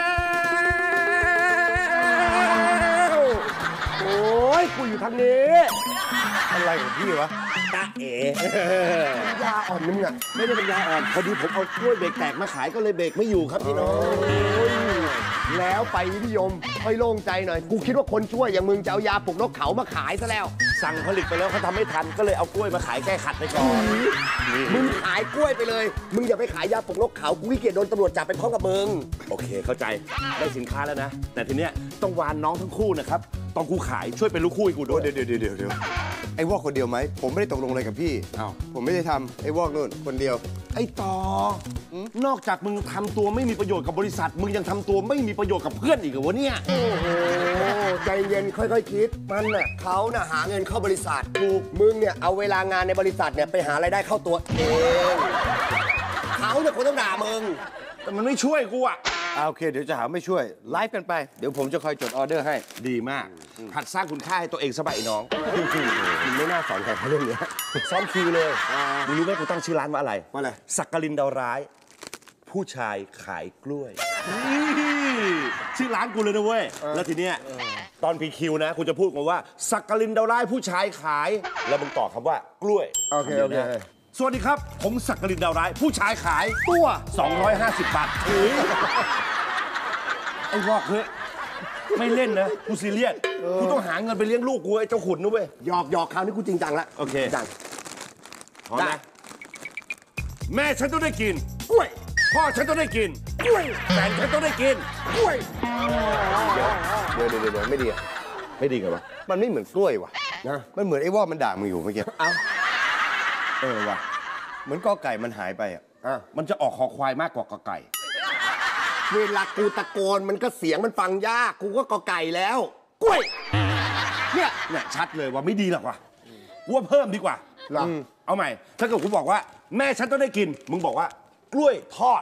โอ้ยกูอยู่ทางนี้อะไรของพี่วะตาเอ๋ยาอ่อนนึงอ่ะไม่ได้เป็นยาอ่อน พอดีผมเอากล้วยเบรกแตกมาขายก็เลยเบรกไม่อยู่ครับพี่น้องแล้วไปนิยมค่อยโล่งใจหน่อย กูคิดว่าคนช่วยอย่างมึงจะเอายาปลุกนกเขามาขายซะแล้วสั่งผลิตไปแล้วเขาทำไม่ทันก็เลยเอากล้วยมาขายแก้ขัดไปก่อนมึงขายกล้วยไปเลย มึงอย่าไปขายยาปลุกนกเขา กูขี้เกียจโดนตำรวจจับไปพร้อมกับมึงโอเคเข้าใจได้สินค้าแล้วนะ แต่ทีเนี้ยต้องวานน้องทั้งคู่นะครับตอนกูขายช่วยเป็นลูกคู่ให้กูด้วยเดี๋ยวไอ้วอกคนเดียวไหม ผมไม่ได้ตกลงอะไรกับพี่อ้าวผมไม่ได้ทำไอ้วอกนู่นคนเดียวไอ้ต่อนอกจากมึงทำตัวไม่มีประโยชน์กับบริษัท มึงยังทำตัวไม่มีประโยชน์กับเพื่อนอีกเหรอวะเนี่ยโอ้โห ใจเย็นค่อยๆคิด มันน่ะเขาน่ะหาเงินเข้าบริษัทถูกมึงเนี่ยเอาเวลางานในบริษัทเนี่ยไปหารายได้เข้าตัวเองเขาเนี่ยคนต้องด่ามึงแต่มันไม่ช่วยกูอ่ะโอเค เดี๋ยวจะหาไม่ช่วย ไลฟ์กันไป เดี๋ยวผมจะคอยจดออเดอร์ให้ดีมากหัดสร้างคุณค่าให้ตัวเองสบายน้องมึงไม่น่าสอนใครเขาเรื่องเนี้ยซ้อมคิวเลยมึงรู้ไหมกูตั้งชื่อร้านว่าอะไรว่าอะไรสักกลินดาวร้าย ผู้ชายขายกล้วยชื่อร้านกูเลยนะเว้ย แล้วทีเนี้ยตอนพีคิวนะกูจะพูดมาว่า สักกลินดาวร้ายผู้ชายขาย แล้วมึงต่อคำว่ากล้วยโอเคสวัสดีครับ ผมสักกลินดาวร้าย ผู้ชายขายตัว 250 บาทไอ้วอกเฮ้ยไม่เล่นนะกูซีเรียสกูต้องหาเงินไปเลี้ยงลูกกูไอ้เจ้าขุนนะเว้ยหยอกคราวนี้กูจริงจังละโอเคจังพร้อมนะแม่ฉันต้องได้กินกล้วย พ่อฉันต้องได้กินกล้วยแฟนฉันต้องได้กินกล้วยเดี๋ยวไม่ดีอะไม่ดีกันวะมันไม่เหมือนกล้วยว่ะนะมันเหมือนไอ้วอกมันด่ามึงอยู่เมื่อกี้เอาว่ะ เหมือนกอไก่มันหายไปอ่ะมันจะออกคอควายมากกว่ากอไก่เวลากูตะโกนมันก็เสียงมันฟังยาก กูก็กอไก่แล้วกล้วยเนี่ยชัดเลยว่าไม่ดีหรอกว่ะกูว่าเพิ่มดีกว่าหรอเอาใหม่ ถ้าเกิดกูบอกว่า แม่ฉันต้องได้กิน มึงบอกว่ากล้วยทอด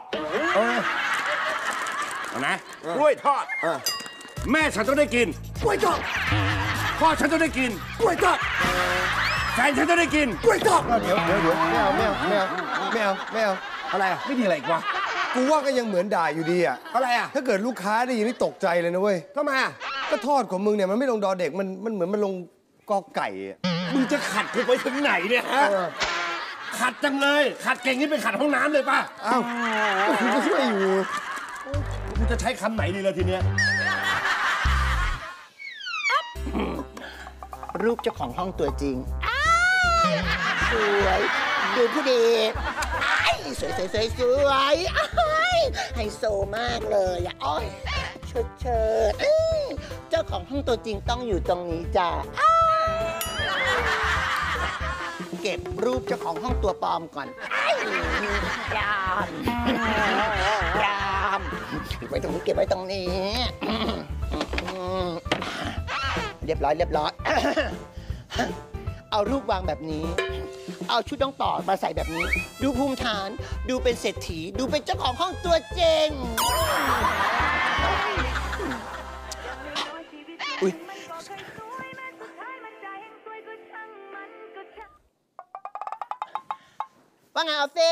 เอานะกล้วยทอดแม่ฉันต้องได้กินกล้วยทอดพ่อฉันต้องได้กินกล้วยทอดแฟนฉันต้องได้กินกล้วยทอดเดี๋ยวไม่เอาอะไรอ่ะไม่มีอะไรอีกวะกูว่าก็ยังเหมือนด่าอยู่ดีอ่ะอะไรอ่ะถ้าเกิดลูกค้าได้ยินนี่ตกใจเลยนะเว้ยทำไมอ่ะก็ทอดของมึงเนี่ยมันไม่ลงดอเด็กมันเหมือนมันลงกอไก่อะมึงจะขัดกูไปถึงไหนเนี่ยฮะ ขัดจังเลย ขัดเก่งนี่เป็นขัดห้องน้ำเลยป่ะอ้าวกูก็ช่วยอยู่กูจะใช้คำไหนดีล่ะทีเนี้ยรูปเจ้าของห้องตัวจริงสวยดูผู้ดีสวยไฮโซมากเลยอ่ะอ้อยเชิดเจ้าของห้องตัวจริงต้องอยู่ตรงนี้จ้ะเก็บรูปเจ้าของห้องตัวปลอมก่อนยามเก็บไว้ตรงนี้เก็บไว้ตรงนี้เรียบร้อยเอารูปวางแบบนี้เอาชุดน้องต่อมาใส่แบบนี้ดูภูมิฐานดูเป็นเศรษฐีดูเป็นเจ้าของห้องตัวเจงอุ๊ยว่าไงอัลเฟ่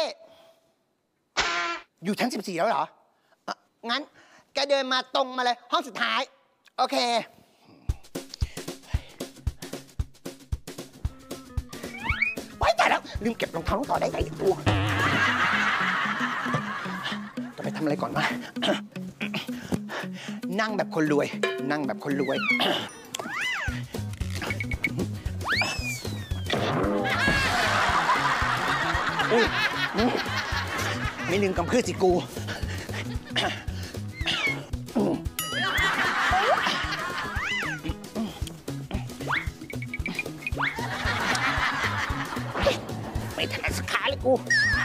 อยู่ชั้น14แล้วเหรองั้นแกเดินมาตรงมาเลยห้องสุดท้ายโอเคไว้แต่แล้วลืมเก็บรองเท้าต่อได้ไงตัวจะไปทำอะไรก่อนวะ นั่งแบบคนรวยไม่ลืมกำพืชสิกูไม่ถนัดสักขาเลยกู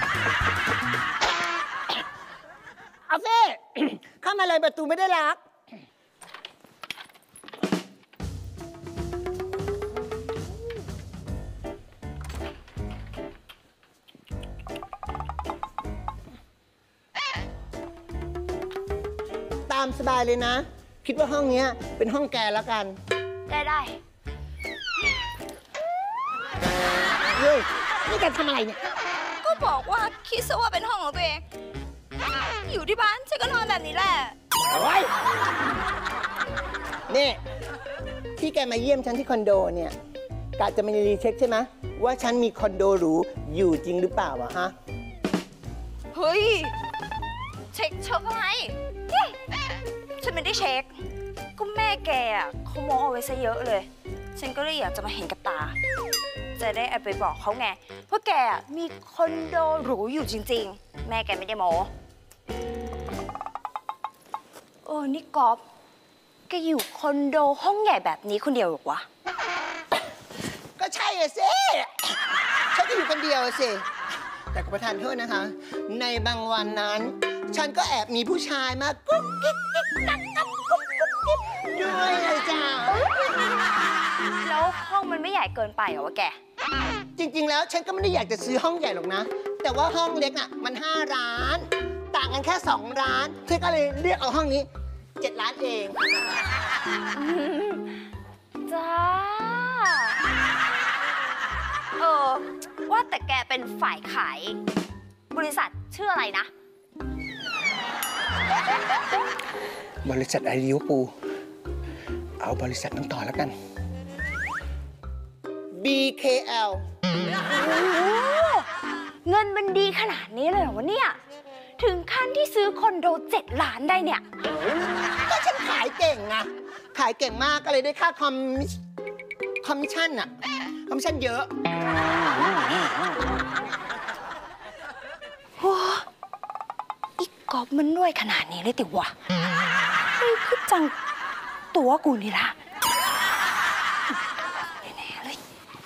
เอาเฟ่เข้ามาเลยประตูไม่ได้ล็อกตามสบายเลยนะ คิดว่าห้องนี้เป็นห้องแกแล้วกันได้เฮ้ย นี่แกทำอะไรเนี่ยก็บอกว่าคิดซะว่าเป็นห้องของตัวเอง อยู่ที่บ้านฉันก็นอนแบบนี้แหละโอ้ยนี่ที่แกมาเยี่ยมฉันที่คอนโดเนี่ยกะจะมารีเช็คใช่ไหมว่าฉันมีคอนโดหรูอยู่จริงหรือเปล่าวะฮะเฮ้ย เช็คอะไรฉันไม่ได้เช็ค ก็แม่แกอ่ะเขาโม้เอาไว้ซะเยอะเลย ฉันก็เลยอยากจะมาเห็นกับตา จะได้เอาไปบอกเขาไงเพราะแกมีคอนโดหรูอยู่จริงๆ แม่แกไม่ได้โม้นี่ก๊อฟแกอยู่คอนโดห้องใหญ่แบบนี้คนเดียวหรอวะก็ใช่อะสิฉันก็อยู่คนเดียวสิ แต่ขอประทานโทษนะคะ ในบางวันนั้น ฉันก็แอบมีผู้ชายมากุ๊กกิ๊กกิ๊กกักกับกุ๊กกุ๊กกิ๊กด้วยเลยจ้าแล้วห้องมันไม่ใหญ่เกินไปเหรอวะแกจริงๆแล้วฉันก็ไม่ได้อยากจะซื้อห้องใหญ่หรอกนะ แต่ว่าห้องเล็กน่ะมัน5 ล้าน ต่างกันแค่2 ล้านฉันก็เลยเลือกเอาห้องนี้7 ล้านเองจ้า ว่าแต่แกเป็นฝ่ายขายบริษัทชื่ออะไรนะบริษัทไอริวปูเอาบริษัทน้องต่อแล้วกัน BKL เงินมันดีขนาดนี้เลยเหรอวะเนี่ย ถึงขั้นที่ซื้อคอนโด7 ล้านได้เนี่ยก็ฉันขายเก่งไงขายเก่งมากก็เลยได้ค่าคอมมิชชั่นอะคอมมิชชั่นเยอะโอ้อีกก๊อฟมันรวยขนาดนี้เลยติวะนี่คือจังตัวกูนี่ละแน่ๆเลย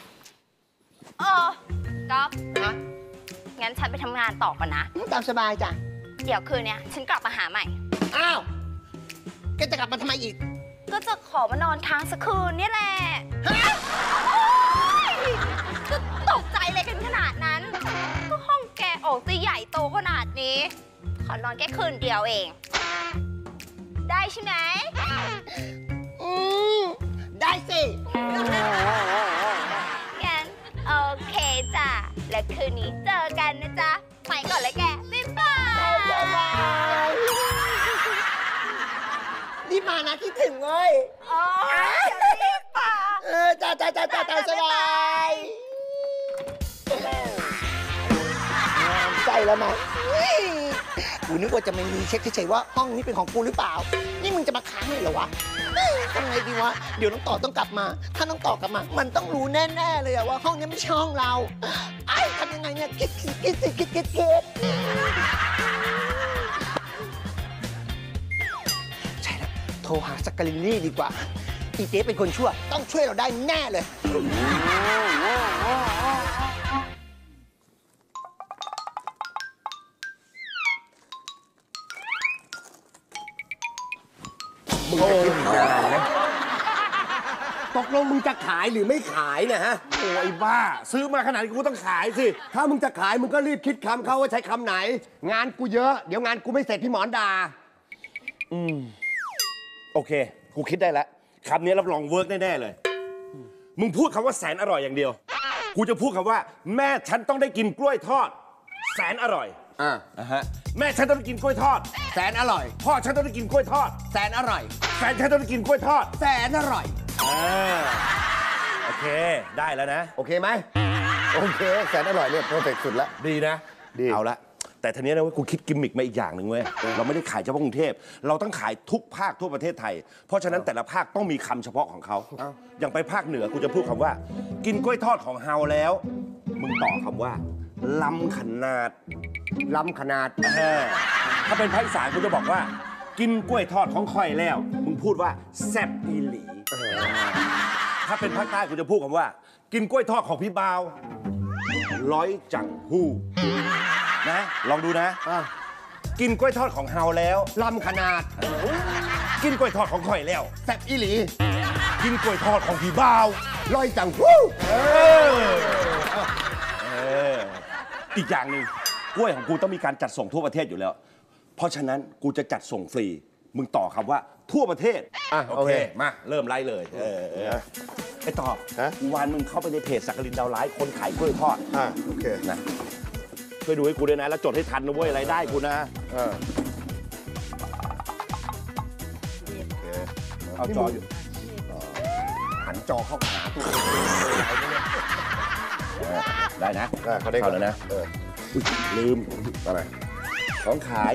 ก๊อฟงั้นฉันไปทำงานต่อก่อนนะตามสบายจ้ะเดี๋ยวคืนนี้ฉันกลับมาหาใหม่อ้าว แกจะกลับมาทำไมอีกก็จะขอมานอนค้างสักคืนนี่แหละก็ตกใจเลยกันขนาดนั้น ก็ห้องแกออกจะใหญ่โตขนาดนี้ ขอนอนแค่คืนเดียวเอง ได้ใช่ไหมได้สิงั้นโอเคจ้ะ และคืนนี้เจอกันนะจ๊ะ ไปก่อนเลยแก บ๊ายรีบมานะคิดถึงเว้ยอ๋อรีบมาจ้าสบายใจแล้วนะกูนึกว่าจะไม่มีเช็คเฉยๆว่าห้องนี้เป็นของกูหรือเปล่านี่มึงจะมาค้างเลยเหรอวะทำไงดีวะเดี๋ยวน้องต่อต้องกลับมาถ้าน้องต่อกลับมามันต้องรู้แน่ๆเลยว่าห้องนี้ไม่ใช่ห้องเราไอ้ทำยังไงเนี่ยคิดใช่แล้วโทรหาสักกลินนี่ดีกว่าอีเจ๊เป็นคนชั่วต้องช่วยเราได้แน่เลยมึงจะคิดนานนะตกลงมึงจะขายหรือไม่ขายนะฮะโอ้ยบ้า ซื้อมาขนาดนี้กูต้องขายสิถ้ามึงจะขายมึงก็รีบคิดคำเขาว่าใช้คำไหน งานกูเยอะเดี๋ยวงานกูไม่เสร็จพี่หมอนด่าโอเค กูคิดได้แล้วคำนี้รับรองเวิร์กแน่ๆเลย มึงพูดคำว่าแสนอร่อยอย่างเดียว กูจะพูดคำว่า แม่ฉันต้องได้กินกล้วยทอด แสนอร่อยแม่ฉันต้องได้กินกล้วยทอดแสนอร่อยพ่อฉันต้องได้กินกล้วยทอดแสนอร่อยแฟนฉันต้องได้กินกล้วยทอดแสนอร่อยโอเค ได้แล้วนะโอเคไหมโอเคแสนอร่อยเนี่ยเพอร์เฟกต์สุดละดีนะดีเอาละ แต่ทีนี้นะเว้ยกูคิดกิมมิกมาอีกอย่างหนึ่งเว้ย เราไม่ได้ขายเฉพาะกรุงเทพ เราต้องขายทุกภาคทั่วประเทศไทย เพราะฉะนั้นแต่ละภาคต้องมีคำเฉพาะของเขา อย่างไปภาคเหนือกูจะพูดคำว่า กินกล้วยทอดของเฮาแล้ว มึงต่อคำว่าล้ำขนาดล้ำขนาดถ้าเป็นภาคอีสานกูจะบอกว่า กินกล้วยทอดของข่อยแล้ว มึงพูดว่าแซ่บอีหลี ถ้าเป็นภาคใต้กูจะพูดคำว่า กินกล้วยทอดของพี่บ่าวร้อยจังหู้นะลองดูนะกินกล้วยทอดของเฮาแล้วล้ำขนาดกินกล้วยทอดของข่อยแล้วแซ่บอีหลีกินกล้วยทอดของพี่บ่าวร้อยจังฮู้อีกอย่างหนึ่งกล้วยของกูต้องมีการจัดส่งทั่วประเทศอยู่แล้ว เพราะฉะนั้นกูจะจัดส่งฟรี มึงต่อคำว่าทั่วประเทศโอเคมาเริ่มไล่เลยไอ้ต่อวันมึงเข้าไปในเพจสักกลินดาวไลฟ์คนขายกล้วยทอดโอเคนะช่วยดูให้กูด้วยนะแล้วจดให้ทันนะเว้ยรายได้กูนะเอาจออยู่หันจอเข้าหาตัวได้นะเขาได้แล้วนะลืมอะไรของขาย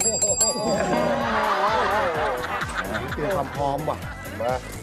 เตรียมความพร้อมว่ะมา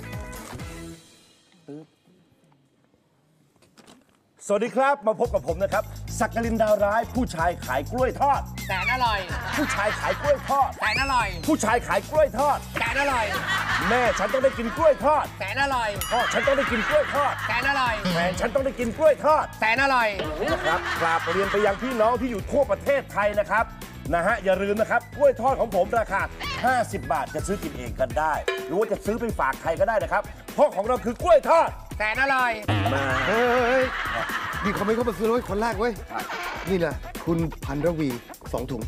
สวัสดีครับมาพบกับผมนะครับสักกลินดาวร้ายผู้ชายขายกล้วยทอดแสนอร่อยผู้ชายขายกล้วยทอดแสนอร่อยผู้ชายขายกล้วยทอดแสนอร่อยแม่ฉันต้องได้กินกล้วยทอดแสนอร่อยพ่อฉันต้องได้กินกล้วยทอดแสนอร่อยแฟนฉันต้องได้กินกล้วยทอดแสนอร่อยนะครับกราบเรียนไปยังพี่น้องที่อยู่ทั่วประเทศไทยนะครับอย่าลืมนะครับกล้วยทอดของผมราคา50 บาทจะซื้อกินเองกันได้หรือว่าจะซื้อไปฝากใครก็ได้นะครับเพราะของเราคือกล้วยทอดแสนอร่อยมามีคอมเมนต์เข้ามาซื้อเลยคนแรกเว้ยนี่แหละคุณพันรวี2 ถุง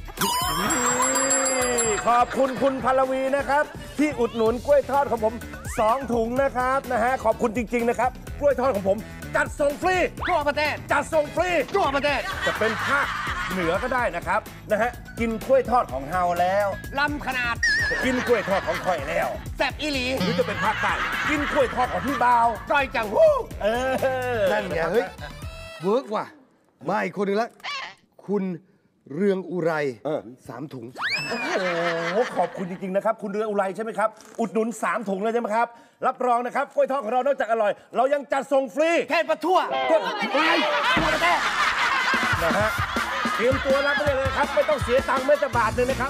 ขอบคุณคุณพันรวีนะครับที่อุดหนุนกล้วยทอดของผม2 ถุงนะครับขอบคุณจริงๆนะครับกล้วยทอดของผมจัดส่งฟรีทั่วประเทศจัดส่งฟรีทั่วประเทศจะเป็นภาคเหนือก็ได้นะครับกินกล้วยทอดของเฮาแล้วล้ำขนาดกินกล้วยทอดของข่อยแล้วแซ่บอีหลีหรือจะเป็นภาคใต้กินกล้วยทอดของพี่บ่าวร้อยจังฮู้นั่นไงเฮ้ยเวิร์กว่ะมาอีกคนนึงละคุณเรืองอุไร3 ถุงโอ้โหขอบคุณจริงๆนะครับคุณเรืองอุไรใช่ไหมครับอุดหนุน3 ถุงเลยใช่ไหมครับรับรองนะครับกล้วยทอดของเรานอกจากอร่อยเรายังจัดส่งฟรีเทศประทั่วทั่วประเทศเตรียมตัวรับไปเลยครับไม่ต้องเสียตังค์แม้แต่บาทเลยนะครับ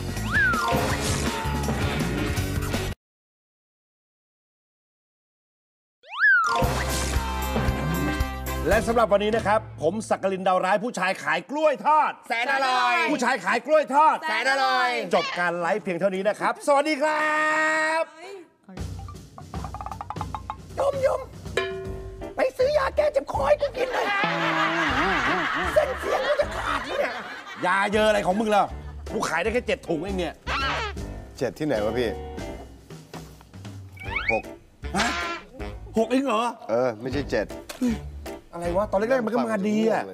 และสำหรับวันนี้นะครับผมสักกลินดาวร้ายผู้ชายขายกล้วยทอดแสนอร่อยผู้ชายขายกล้วยทอดแสนอร่อยจบการไลฟ์เพียงเท่านี้นะครับสวัสดีครับยมไปซื้อยาแก้เจ็บคอให้กูกินเลยเส้นเสียงกูจะขาดเนี่ยยาเยอะอะไรของมึงล่ะกูขายได้แค่7 ถุงเองเนี่ย 7ที่ไหนวะพี่ 6เองเหรอไม่ใช่7 อะไรวะตอนแรกๆมันก็มาดีอะ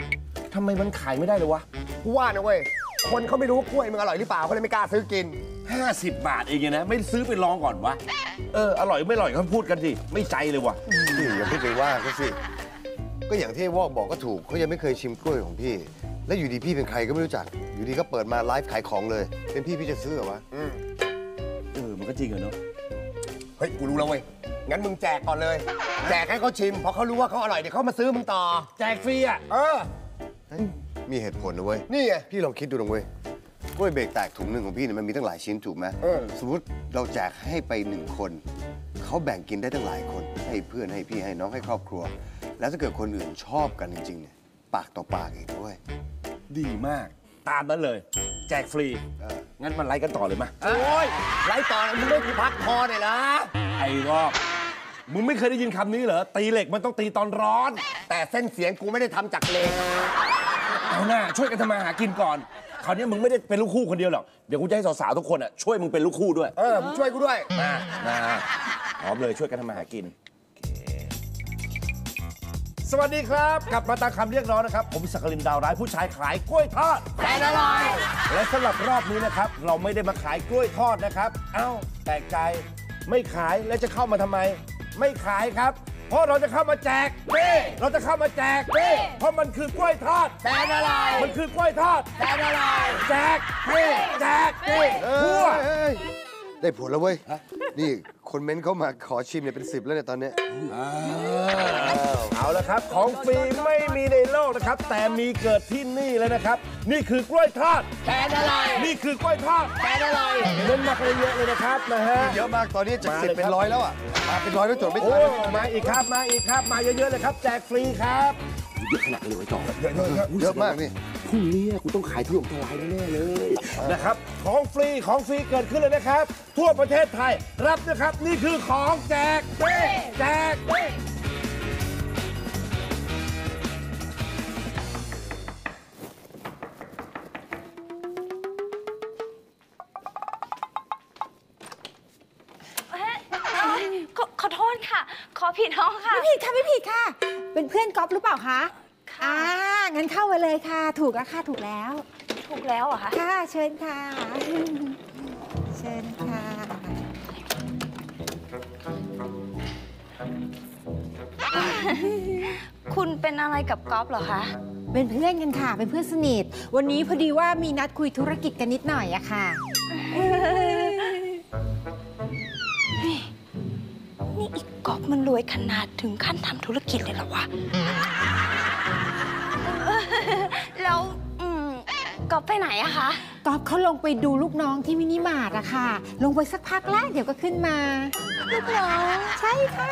ทำไมมันขายไม่ได้เลยวะกูว่านะเว้ยคนเขาไม่รู้ว่ากล้วยมึงอร่อยหรือเปล่าเขาเลยไม่กล้าซื้อกิน 50 บาทเองนะ ไม่ซื้อไปลองก่อนวะ อร่อยไม่อร่อยเขาพูดกันสิ ไม่ใจเลยวะพี่อย่าเพิ่งไปว่าเขาสิ ก็อย่างที่วอกบอกก็ถูกเขายังไม่เคยชิมกล้วยของพี่ แล้วอยู่ดีพี่เป็นใครก็ไม่รู้จัก อยู่ดีก็เปิดมาไลฟ์ขายของเลย เป็นพี่จะซื้อเหรอวะมันก็จริงเหรอเนาะเฮ้ย กูรู้แล้วเว้ย งั้นมึงแจกก่อนเลย แจกให้เขาชิม พอเขารู้ว่าเขาอร่อยเดี๋ยวเขามาซื้อมึงต่อแจกฟรีอ่ะมีเหตุผลนะเว้ยนี่ไงพี่ลองคิดดูนะเว้ย กล้วยเบรกแตกถุงหนึ่งของพี่เนี่ยมันมีตั้งหลายชิ้นถูกไหมสมมติเราแจกให้ไป1 คน เขาแบ่งกินได้ตั้งหลายคน ให้เพื่อนให้พี่ให้น้องให้ครอบครัว แล้วถ้าเกิดคนอื่นชอบกันจริงๆเนี่ยปากต่อปากอีกด้วยดีมาก ตามนั้นเลย แจกฟรี งั้นมันไลฟ์กันต่อเลยมั้ยโอ้ยไล่ต่อนะมึงไม่กูพักคอหน่อยนะไอ้รอบมึงไม่เคยได้ยินคำนี้เหรอ ตีเหล็กมันต้องตีตอนร้อนแต่เส้นเสียงกูไม่ได้ทำจากเหล็กเอาหน้าช่วยกันทำมาหากินก่อน คราวนี้มึงไม่ได้เป็นลูกคู่คนเดียวหรอก เดี๋ยวกูจะให้สาวๆทุกคนอ่ะช่วยมึงเป็นลูกคู่ด้วยมึงช่วยกูด้วยมาพร้อมเลยช่วยกันทำมาหากิน สวัสดีครับ กลับมาตามคำเรียกร้องนะครับ ผมสักกลินดาวร้ายผู้ชายขายกล้วยทอดแสนอร่อยและสำหรับรอบนี้นะครับ เราไม่ได้มาขายกล้วยทอดนะครับ เอ้าแปลกใจไม่ขายแล้วจะเข้ามาทำไม ไม่ขายครับ เพราะเราจะเข้ามาแจกเราจะเข้ามาแจกเพราะมันคือกล้วยทอดแสนอร่อยมันคือกล้วยทอดแสนอร่อยแจกแจกทั่วได้ผลแล้วเว้ย นี่คนเม้นเข้ามาขอชิมเนี่ยเป็น10แล้วเนี่ยตอนเนี้ยเอาละครับ ของฟรีไม่มีในโลกนะครับ แต่มีเกิดที่นี่แล้วนะครับ นี่คือกล้วยทอดแสนอร่อยนี่คือกล้วยทอดแสนอร่อยเน้นมากันเยอะเลยนะครับนะฮะเยอะมากตอนนี้จากมา 10 เลยเป็นครับ 100แล้วอ่ะมาเป็น100แล้วจดไม่โอ้ทันมาอีกครับมาอีกครับมาเยอะๆเลยครับ แจกฟรีครับเยอะขนาดเลยไว้ต่อเยอะมากนี่พรุ่งนี้กูต้องขายที่ถล่มทลายแน่ๆเลยนะครับของฟรีเกิดขึ้นเลยนะครับ ทั่วประเทศไทยรับนะครับนี่คือของแจกแจกขอโทษค่ะ ขอผิดน้องค่ะไม่ผิดค่ะไม่ผิดค่ะ เป็นเพื่อนก๊อฟหรือเปล่าคะงั้นเข้ามาเลยค่ะ ถูกแล้วค่ะถูกแล้วถูกแล้วเหรอคะค่ะเชิญค่ะ เชิญค่ะคุณเป็นอะไรกับก๊อฟเหรอคะเป็นเพื่อนกันค่ะ เป็นเพื่อนสนิท วันนี้พอดีว่ามีนัดคุยธุรกิจกันนิดหน่อยอะค่ะนี่อีกก๊อฟมันรวยขนาดถึงขั้นทำธุรกิจเลยเหรอวะ แล้วก๊อฟไปไหนอะคะก๊อฟเขาลงไปดูลูกน้องที่มินิมาร์ทอะค่ะ ลงไปสักพักแล้วเดี๋ยวก็ขึ้นมาลูกน้องใช่ค่ะ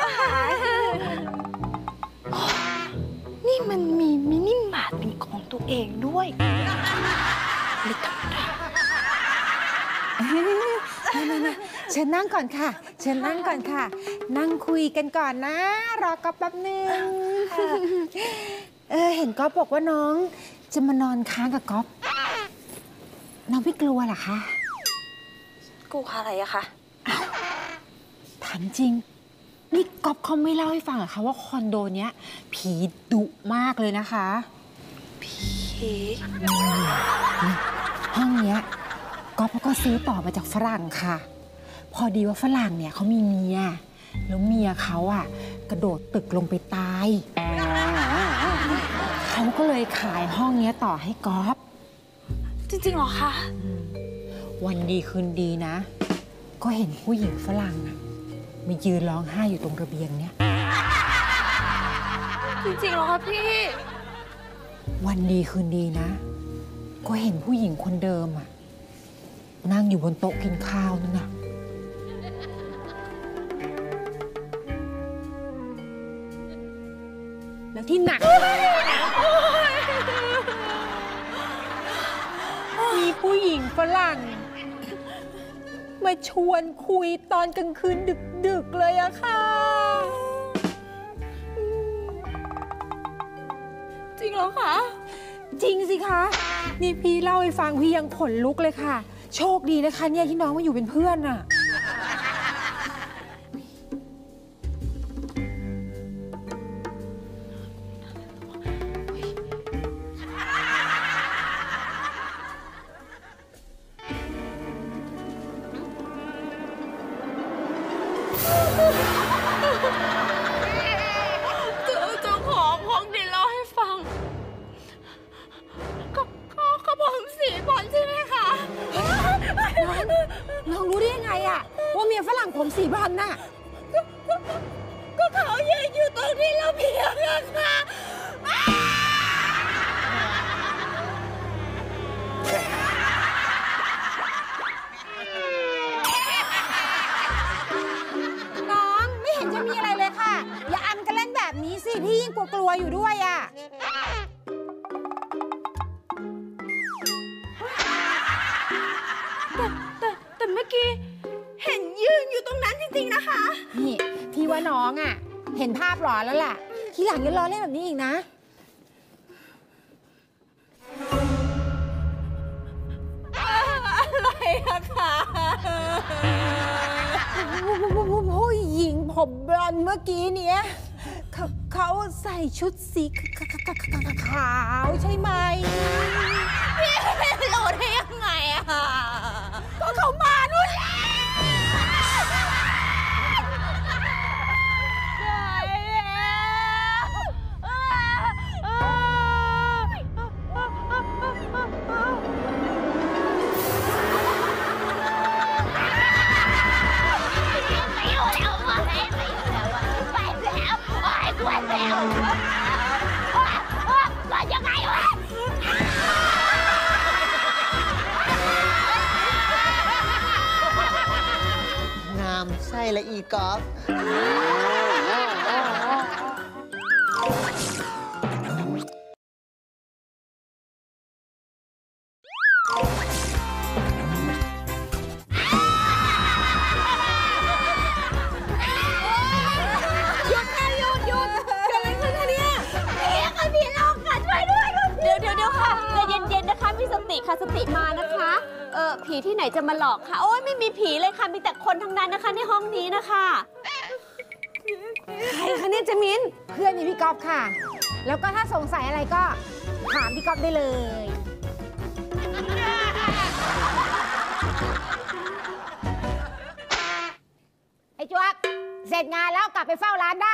นี่มันมีมินิมาร์ทเป็นของตัวเองด้วยไม่ธรรมดาเชิญนั่งก่อนค่ะ เชิญนั่งก่อนค่ะ นั่งคุยกันก่อนนะ รอก๊อฟแป๊บนึงเห็นก๊อฟบอกว่าน้องจะมานอนค้างกับก๊อฟน้องไม่กลัวเหรอคะกลัวอะไรอะคะถามจริง นี่ก๊อฟเขาไม่เล่าให้ฟังเหรอคะว่าคอนโดเนี้ยผีดุมากเลยนะคะผีห้องเนี้ยก๊อฟเขาก็ซื้อต่อมาจากฝรั่งค่ะ พอดีว่าฝรั่งเนี่ยเขามีเมียแล้วเมียเขาอะกระโดดตึกลงไปตายเขาก็เลยขายห้องเนี้ยต่อให้ก๊อฟจริงๆเหรอคะวันดีคืนดีนะ ก็เห็นผู้หญิงฝรั่งอะมายืนร้องไห้อยู่ตรงระเบียงเนี้ยจริงๆเหรอคะพี่วันดีคืนดีนะ ก็เห็นผู้หญิงคนเดิมอะนั่งอยู่บนโต๊ะกินข้าวนั่นน่ะแล้วที่หนักมีผู้หญิงฝรั่งมาชวนคุยตอนกลางคืนดึกๆเลยอะค่ะจริงเหรอคะจริงสิคะ นี่พี่เล่าให้ฟังพี่ยังขนลุกเลยค่ะ โชคดีนะคะเนี่ยที่น้องมาอยู่เป็นเพื่อนน่ะเจ้าของห้องดินเล่าให้ฟังเขาผมสีบอลใช่ไหมคะน้องรู้ได้ยังไงอะว่าเมียฝรั่งผมสีบอลน่ะก็เขายืนอยู่ตรงที่เราเพียงอะค่ะน้องไม่เห็นจะมีอะไรเลยค่ะอย่าอำกันเล่นแบบนี้สิพี่ยิ่งกลัวอยู่ด้วยอ่ะแต่เมื่อกี้เห็นยืนอยู่ตรงนั้นจริงๆนะคะนี่พี่ว่าน้องอ่ะเห็นภาพหลอนแล้วล่ะทีหลังอย่าล้อเล่นแบบนี้อีกนะอะไรอะคะผู้หญิงผมบลอนด์เมื่อกี้เนี้ยเขาใส่ชุดสีขาวใช่ไหมพี่รู้ได้ยังไงอะก็เขามานู่นแหละงามใช่ละอีกอล์ฟหยุดค่ะหยุดเกิดอะไรขึ้นคะเนี่ยพี่ลองค่ะช่วยด้วยเดี๋ยวค่ะใจเย็นๆนะคะมีสติค่ะสติมานะคะผีที่ไหนจะมาหลอกค่ะโอ้ยไม่มีผีเลยค่ะมีแต่คนทั้งนั้นนะคะในห้องนี้นะคะใครคะเนี่ยเจมินเพื่อนมีพี่ก๊อฟค่ะ แล้วก็ถ้าสงสัยอะไรก็ถามพี่ก๊อฟได้เลยไอ้จวกเสร็จงานแล้วกลับไปเฝ้าร้านได้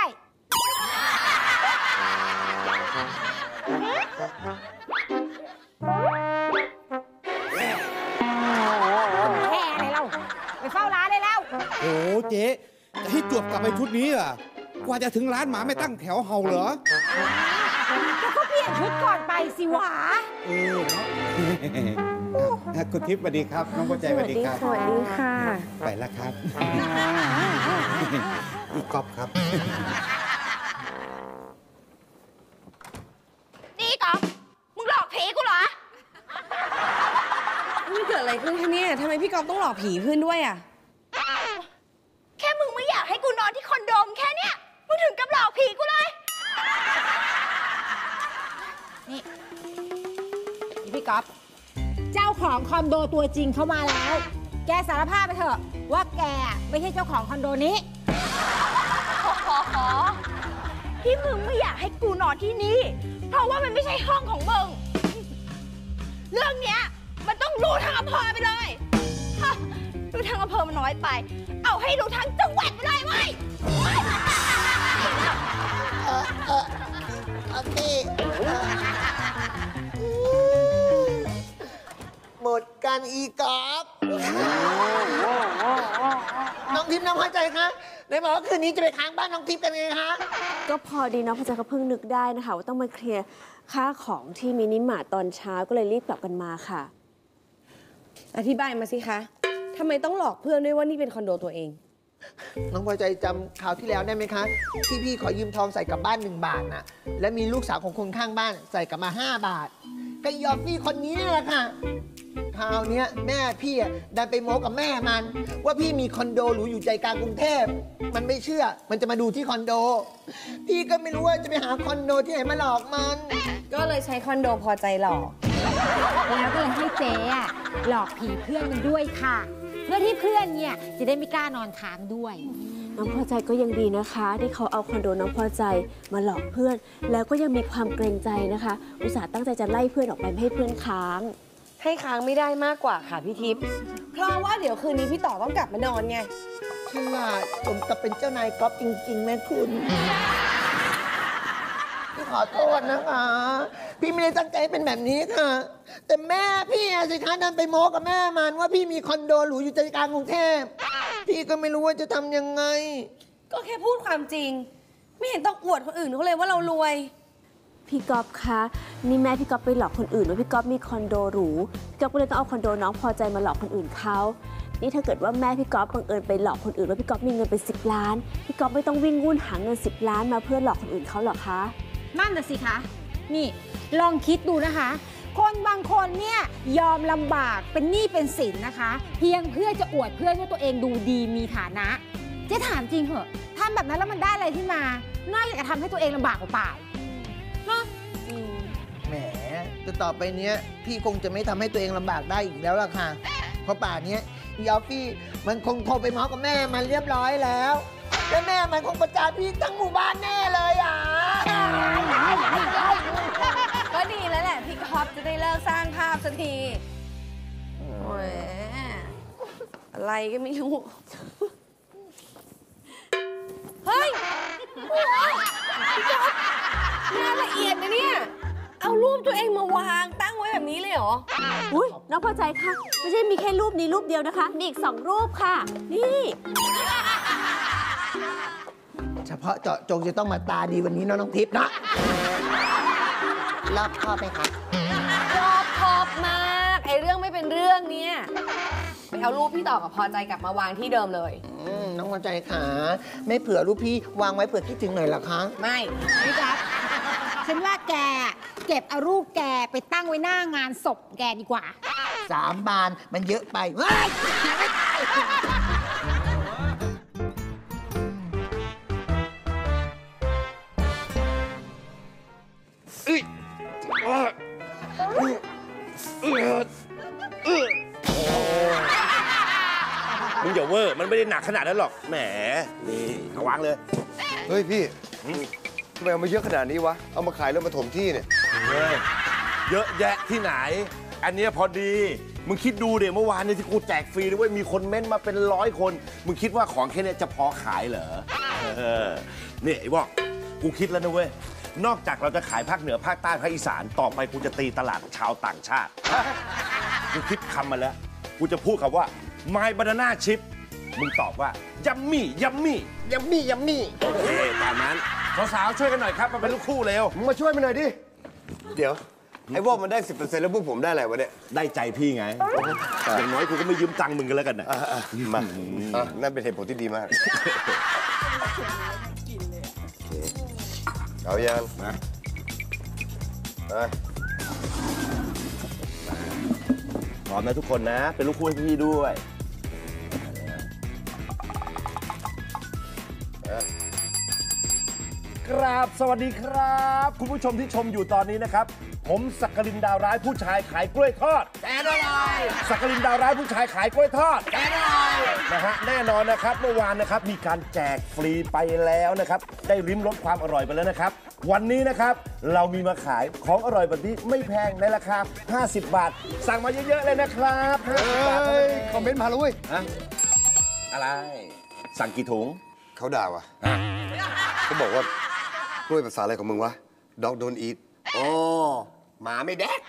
แค่อะไรเราไปเฝ้าร้านได้แล้วโอ้เจ๊จะให้จวบกลับไปชุดนี้อ่ะกว่าจะถึงร้านหมาไม่ตั้งแถวเห่าเหรอก็เปลี่ยนชุดก่อนไปสิหวาคุณทิพย์สวัสดีครับน้องพอใจสวัสดีครับสวัสดีค่ะไปแล้วครับอีกก๊อฟครับนี่ก๊อฟมึงหลอกผีกูเหรอนี่เกิดอะไรขึ้นคะเนี่ยทำไมพี่ก๊อฟต้องหลอกผีเพื่อนด้วยอะแค่มึงไม่อยากให้กูนอนที่คอนโดมแค่เนี้ยมึงถึงกับหลอกผีกูเลยนี่พี่ก๊อฟเจ้าของคอนโดตัวจริงเข้ามาแล้วแกสารภาพไปเถอะว่าแกไม่ใช่เจ้าของคอนโดนี้ขอที่มึงไม่อยากให้กูนอนที่นี่เพราะว่ามันไม่ใช่ห้องของมึงเรื่องเนี้ยมันต้องรู้ทางอำเภอไปเลยรู้ทางอำเภอมันน้อยไปเอาให้รู้ทางจังหวัดไปเลยเว้ยโอเคหมดกันอีกอบน้องทิพย์น้องเข้าใจคะไหนบอกว่าคืนนี้จะไปค้างบ้านน้องทิพย์กันไงคะก็พอดีนะพอใจก็เพิ่งนึกได้นะคะว่าต้องมาเคลียร์ค่าของที่มินิมาร์ทตอนเช้าก็เลยรีบกลับกันมาค่ะอธิบายมาสิคะทำไมต้องหลอกเพื่อนด้วยว่านี่เป็นคอนโดตัวเองน้องพอใจจำข่าวที่แล้วได้ไหมคะที่พี่ขอยืมทองใส่กลับบ้าน1 บาทน่ะและมีลูกสาวของคนข้างบ้านใส่กลับมา5 บาทก็ยอมพี่คนนี้นี่แหละค่ะคราวนี้แม่พี่ดันไปโม้กับแม่มันว่าพี่มีคอนโดหรูอยู่ใจกลางกรุงเทพมันไม่เชื่อมันจะมาดูที่คอนโดพี่ก็ไม่รู้ว่าจะไปหาคอนโดที่ไหนมาหลอกมันก็เลยใช้คอนโดพอใจหลอกแล้วก็เลยให้เจ๊หลอกผีเพื่อนมันด้วยค่ะเพื่อที่เพื่อนเนี่ยจะได้ไม่กล้านอนค้างด้วยน้องพอใจก็ยังดีนะคะที่เขาเอาคอนโดน้องพอใจมาหลอกเพื่อนแล้วก็ยังมีความเกรงใจนะคะอุตส่าห์ตั้งใจจะไล่เพื่อนออกไปไม่ให้เพื่อนค้างให้ค้างไม่ได้มากกว่าค่ะพี่ทิพย์เพราะว่าเดี๋ยวคืนนี้พี่ต่อต้องกลับมานอนไงใฉลาดสมกับเป็นเจ้านายก๊อฟจริงๆแม่คุณขอโทษนะคะ พี่ไม่ได้ตั้งใจให้เป็นแบบนี้ค่ะ แต่แม่พี่สิคะดันไปโม้กับแม่มันว่าพี่มีคอนโดหรูอยู่ใจกลางกรุงเทพพี่ก็ไม่รู้ว่าจะทำยังไงก็แค่พูดความจริง ไม่เห็นต้องอวดคนอื่นเขาเลยว่าเรารวยพี่ก๊อฟคะนี่แม่พี่ก๊อฟไปหลอกคนอื่นว่าพี่ก๊อฟมีคอนโดหรูพี่ก๊อฟก็เลยต้องเอาคอนโดน้องพอใจมาหลอกคนอื่นเขานี่ถ้าเกิดว่าแม่พี่ก๊อฟบังเอิญไปหลอกคนอื่นว่าพี่ก๊อฟมีเงินเป็น10 ล้านพี่ก๊อฟไม่ต้องวิ่งวุ่นหาเงิน10 ล้านมาเพื่อหลอกคนอื่นเขาหรอคะนั่นน่ะสิคะ นี่ลองคิดดูนะคะ คนบางคนเนี่ยยอมลำบากเป็นหนี้เป็นสินนะคะ เพียงเพื่อจะอวดเพื่อนว่าตัวเองดูดีมีฐานะเจ๊ถามจริงเหอะทำแบบนั้นแล้วมันได้อะไรขึ้นมา น่าจะทำให้ตัวเองลำบากเปล่าๆเนาะแหมแต่ต่อไปเนี้ยพี่คงจะไม่ทำให้ตัวเองลำบากได้อีกแล้วล่ะค่ะ เพราะป่านนี้อีออฟฟี่มันคงโทรไปเมาส์กับแม่มันเรียบร้อยแล้วแล้วแม่มันคงประจานพี่ทั้งหมู่บ้านแน่เลยอ่ะก็ดีแล้วแหละพี่ก๊อฟจะได้เลิกสร้างภาพสักทีโอ้ยอะไรก็ไม่รู้ เฮ้ยโอ้พี่ก๊อฟงานละเอียดนะเนี่ย เอารูปตัวเองมาวางตั้งไว้แบบนี้เลยเหรออุ้ยน้องพอใจค่ะไม่ใช่มีแค่รูปนี้รูปเดียวนะคะมีอีก2 รูปค่ะนี่เฉพาะเจาะจงจะต้องมาตาดีวันนี้น้องทิพย์นะรอบคอบไหมคะรอบคอบมากไอเรื่องไม่เป็นเรื่องเนี่ยไปเอารูปพี่ต่อกับพอใจกลับมาวางที่เดิมเลยน้องพอใจขาไม่เผื่อรูปพี่วางไว้เผื่อคิดถึงหน่อยเหรอคะไม่พี่จ๊บฉันว่าแกเก็บเอารูปแกไปตั้งไว้หน้างานศพแกดีกว่า 3 บานมันเยอะไปเฮ้ยไม่ตายมึงอย่าเวอร์มันไม่ได้หนักขนาดนั้นหรอกแหมนี่เอาวางเลยเฮ้ยพี่ทำไมเอามาเยอะขนาดนี้วะ เอามาขายแล้วมาถมที่เนี่ยเฮ้ยเยอะแยะที่ไหน อันเนี้ยพอดีมึงคิดดูเดี๋ยวเมื่อวานเนี่ยที่กูแจกฟรีด้วยมีคนเม้นมาเป็น100 คนมึงคิดว่าของแค่เนี้ยจะพอขายเหรอนี่ไอ้บอกกูคิดแล้วนะเว้ยนอกจากเราจะขายภาคเหนือภาคใต้ภาคอีสานต่อไปกูจะตีตลาดชาวต่างชาติกูคิดคำมาแล้วกูจะพูดคำว่า My Banana Chip มึงตอบว่ายัมมี่ยัมมี่ยัมมี่ยัมมี่โอเคตามนั้นสาวๆช่วยกันหน่อยครับมาเป็นลูกคู่เร็วมึงมาช่วยมันหน่อยดิ เดี๋ยว ไอ้วอกมันได้ 10% แล้วพวกผมได้อะไรวะเนี่ยได้ใจพี่ไง อย่างน้อยกูก็ไม่ยืมตังค์มึงกันแล้วกันนะมานั่นเป็นเหตุผลที่ดีมาก เอายังมาพร้อมนะทุกคนนะ เป็นลูกคู่ให้พี่ด้วยครับสวัสดีครับ คุณผู้ชมที่ชมอยู่ตอนนี้นะครับ ผมสักกลินดาวร้ายผู้ชายขายกล้วยทอดแกนอะไรสักกลินดาวร้ายผู้ชายขายกล้วยทอดแกนอะไรนะฮะแน่นอนนะครับเมื่อวานนะครับมีการแจกฟรีไปแล้วนะครับได้ริมรสความอร่อยไปแล้วนะครับวันนี้นะครับเรามีมาขายของอร่อยแบบนี้ไม่แพงในราคา50 บาทสั่งมาเยอะๆเลยนะครับ50 บาทคอมเมนต์มาแล้วเว้ยอะไรสั่งกี่ถุงเขาด่าว่ะเขาบอกว่ากล้วยภาษาอะไรของมึงวะ Dog don't eat โอ้หมาไม่แดก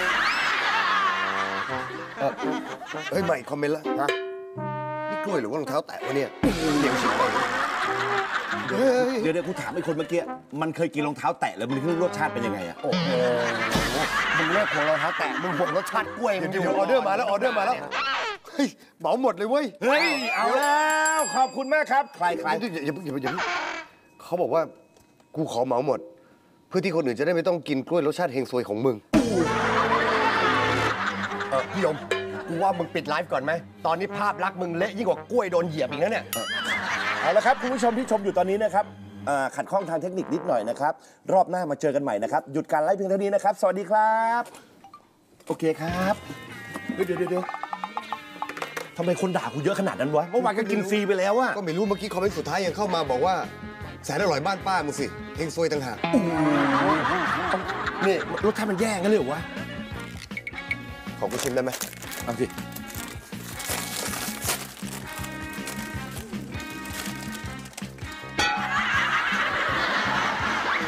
เฮ้ยใหม่คอมเมนต์ละฮะนี่กล้วยหรือว่ารองเท้าแตะวะเนี่ยเดี๋ยวกูถามไอ้คนเมื่อกี้มันเคยกินรองเท้าแตะแล้วมันรสชาติเป็นยังไงอะโอ้โหมึงเลิกห่วงรองเท้าแตะมึงห่วงรสชาติกล้วยมึงเดี๋ยวออเดอร์มาแล้วออเดอร์มาแล้วเฮ้ยเหมาหมดเลยเว้ยเฮ้ยเอาแล้วขอบคุณมากครับใครอย่าเขาบอกว่ากูขอเหมาหมดเพื่อที่คนอื่นจะได้ไม่ต้องกินกล้วยรสชาติเฮงซวยของมึงพี่ยมกูว่ามึงปิดไลฟ์ก่อนไหมตอนนี้ภาพลักษณ์มึงเละยิ่งกว่ากล้วยโดนเหยียบอีกแล้วเนี่ยเอาละครับคุณผู้ชมที่ชมอยู่ตอนนี้นะครับขัดข้องทางเทคนิคนิดหน่อยนะครับรอบหน้ามาเจอกันใหม่นะครับหยุดการไลฟ์เพียงเท่านี้นะครับสวัสดีครับโอเคครับเดี๋ยวทำไมคนด่ากูเยอะขนาดนั้นวะเมื่อวานก็กินฟรีไปแล้วอะก็ไม่รู้เมื่อกี้คอมเมนต์สุดท้ายยังเข้ามาบอกว่าแสนอร่อยบ้านป้ามึงสิเฮงซวยต่างหากนี่รสชาติมันแย่งั้นเลยเหรอวะขอกูชิมได้ไหมเอาสิ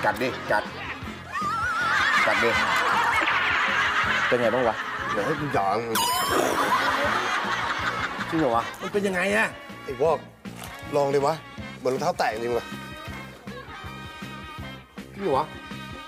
กัดดิกัดดิเป็นไงบ้างวะเดี๋ยวให้กูหยองจริงเหรอวะมันเป็นยังไงอะไอ้วอกลองดิวะเหมือนรองเท้าแตะจริงวะจริงเหรอวะ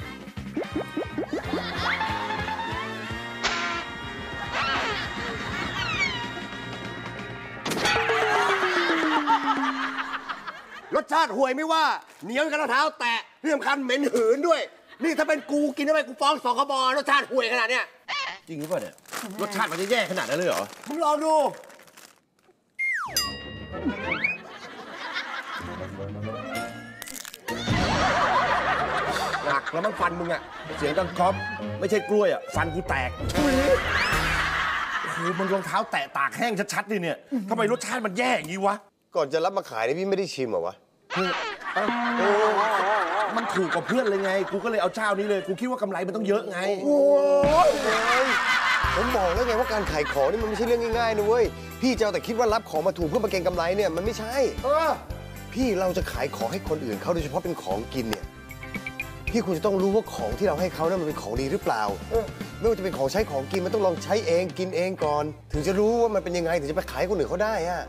รสชาติห่วยไม่ว่าเหนียวกับรองเท้าแตะเรื่องคันเหม็นหืนด้วยนี่ถ้าเป็นกูกินเข้าไปกูฟ้องสคบรสชาติห่วยขนาดเนี้ยจริงหรือเปล่าเนี่ยรสชาติมันจะแย่ขนาดนั้นเลยเหรอมึงลองดูหนักแล้วมันฟันมึงอะเสียงดังก๊อปไม่ใช่กล้วยอะฟันกูแตกโอ้โหมันรองเท้าแตะตากแห้งชัดๆดิเนี่ยทำไมรสชาติมันแย่อย่างนี้วะก่อนจะรับมาขายนี่พี่ไม่ได้ชิมเหรอวะมันถูกกว่าเพื่อนเลยไงกูก็เลยเอาเจ้านี้เลยกูคิดว่ากำไรมันต้องเยอะไงโอ้ยผมบอกแล้วไงว่าการขายของนี่มันไม่ใช่เรื่องง่ายๆนะเว้ยพี่จะเอาแต่คิดว่ารับของมาถูกเพื่อมาเก็งกำไรเนี่ยมันไม่ใช่พี่เราจะขายของให้คนอื่นเขาโดยเฉพาะเป็นของกินเนี่ยพี่ควรจะต้องรู้ว่าของที่เราให้เขานั้นมันเป็นของดีหรือเปล่าไม่ว่าจะเป็นของใช้ของกินมันต้องลองใช้เองกินเองก่อนถึงจะรู้ว่ามันเป็นยังไงถึงจะไปขายคนอื่นเขาได้อะ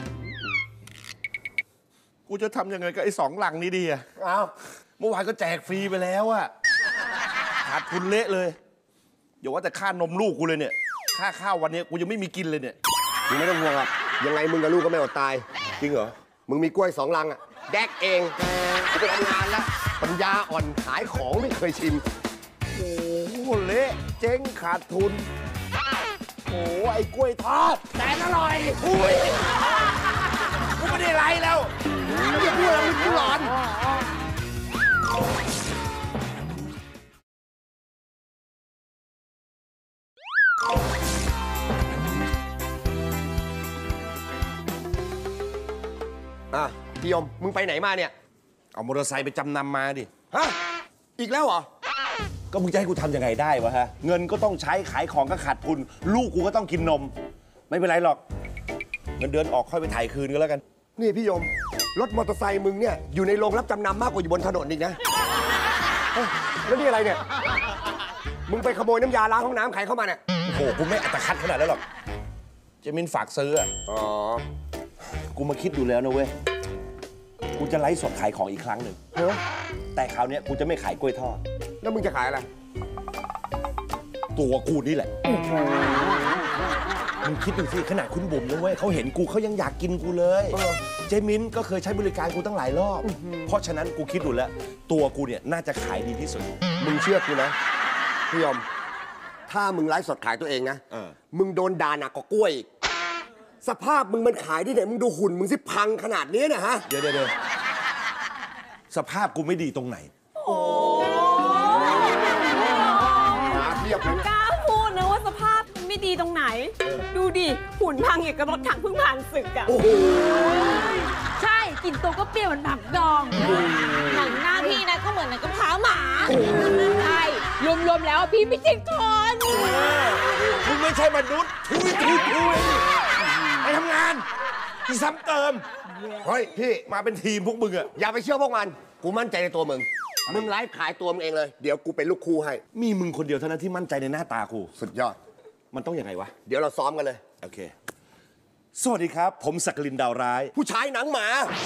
กูจะทำยังไงกับไอ้2 ลังนี้ดีอะอ้าวเมื่อวานก็แจกฟรีไปแล้วอะขาดทุนเละเลยอย่าว่าแต่ค่านมลูกกูเลยเนี่ยค่าข้าววันนี้กูยังไม่มีกินเลยเนี่ยมึงไม่ต้องห่วงหรอกยังไงมึงกับลูกก็ไม่อดตายจริงเหรอมึงมีกล้วย2 ลังอะแดกเองกูไปทำงานแล้วปัญญาอ่อนขายของไม่เคยชิมโอ้โหเละเจ๊งขาดทุนโอ้ไอ้กล้วยทอดแต่อร่อยอุ้ยกูไม่ได้ไรแล้วอย่าพูดอะไรกูร้อนพี่ยมมึงไปไหนมาเนี่ยเอามอเตอร์ไซค์ไปจำนำมาดิฮะอีกแล้วเหรอก็มึงจะให้กูทำยังไงได้วะฮะเงินก็ต้องใช้ขายของก็ขาดทุนลูกกูก็ต้องกินนมไม่เป็นไรหรอกเงินเดือนออกค่อยไปถ่ายคืนก็แล้วกันนี่พี่ยมรถมอเตอร์ไซค์มึงเนี่ยอยู่ในโรงรับจำนำมากกว่าอยู่บนถนนอีกนะแล้วนี่อะไรเนี่ยมึงไปขโมยน้ำยาล้างห้องน้ำใครเข้ามาเนี่ยโอ้โหกูไม่อัตคัดขนาดนั้นหรอกเจมินฝากซื้ออ๋อกูมาคิดดูแล้วนะเว้ยกูจะไลฟ์สดขายของอีกครั้งหนึ่งแต่คราวนี้กูจะไม่ขายกล้วยทอดแล้วมึงจะขายอะไรตัวกูนี่แหละมึงคิดดูสิขนาดคุณบุ๋มนะเว้ยเขาเห็นกูเขายังอยากกินกูเลยเจมินก็เคยใช้บริการกูตั้งหลายรอบเพราะฉะนั้นกูคิดดูแล้วตัวกูเนี่ยน่าจะขายดีที่สุดมึงเชื่อกูนะพี่ยอมถ้ามึงไลฟ์สดขายตัวเองนะมึงโดนด่าหนักกว่ากล้วยสภาพมึงมันขายได้ไหนมึงดูหุ่นมึงสิพังขนาดนี้เนี่ยฮะเดี๋ยวสภาพกูไม่ดีตรงไหนโอ้เทียบเลยกล้าพูดนะว่าสภาพไม่ดีตรงไหนดูดิหุ่นพังอย่างกับรถถังเพิ่งผ่านศึกอะโอ้โหใช่กินตัวก็เปรี้ยวเหมือนผักดองหนังหน้าพี่นะก็เหมือนหนังกระเพราหมาใช่รวมๆแล้วพี่ไม่ใช่คนมึงไม่ใช่มนุษย์ทุยไปทำงานอีซ้ำเติมเฮ้ยพี่มาเป็นทีมพวกมึงอะอย่าไปเชื่อพวกมันกูมั่นใจในตัวมึงไลฟ์ขายตัวมึงเองเลยเดี๋ยวกูเป็นลูกคู่ให้มีมึงคนเดียวเท่านั้นที่มั่นใจในหน้าตากูสุดยอดมันต้องยังไงวะเดี๋ยวเราซ้อมกันเลยโอเคสวัสดีครับผมสักกลินดาวร้ายผู้ชายหนังหมา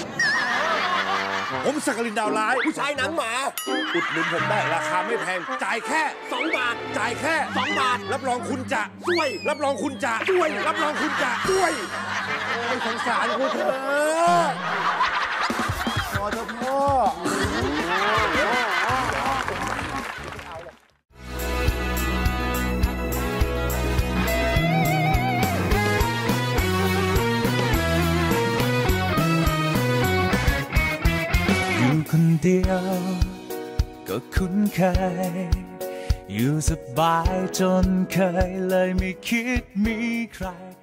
ผมสักกลินดาวร้ายผู้ชายหนังหมาอุดหนุนผมได้ราคาไม่แพงจ่ายแค่2 บาทจ่ายแค่2 บาทรับรองคุณจะช่วยรับรองคุณจะช่วยรับรองคุณจะช่วยไม่สงสารกูเถอะพอเถอะพ่อคนเดียวก็คุ้นเคยอยู่สบายจนเคยเลยไม่คิดมีใคร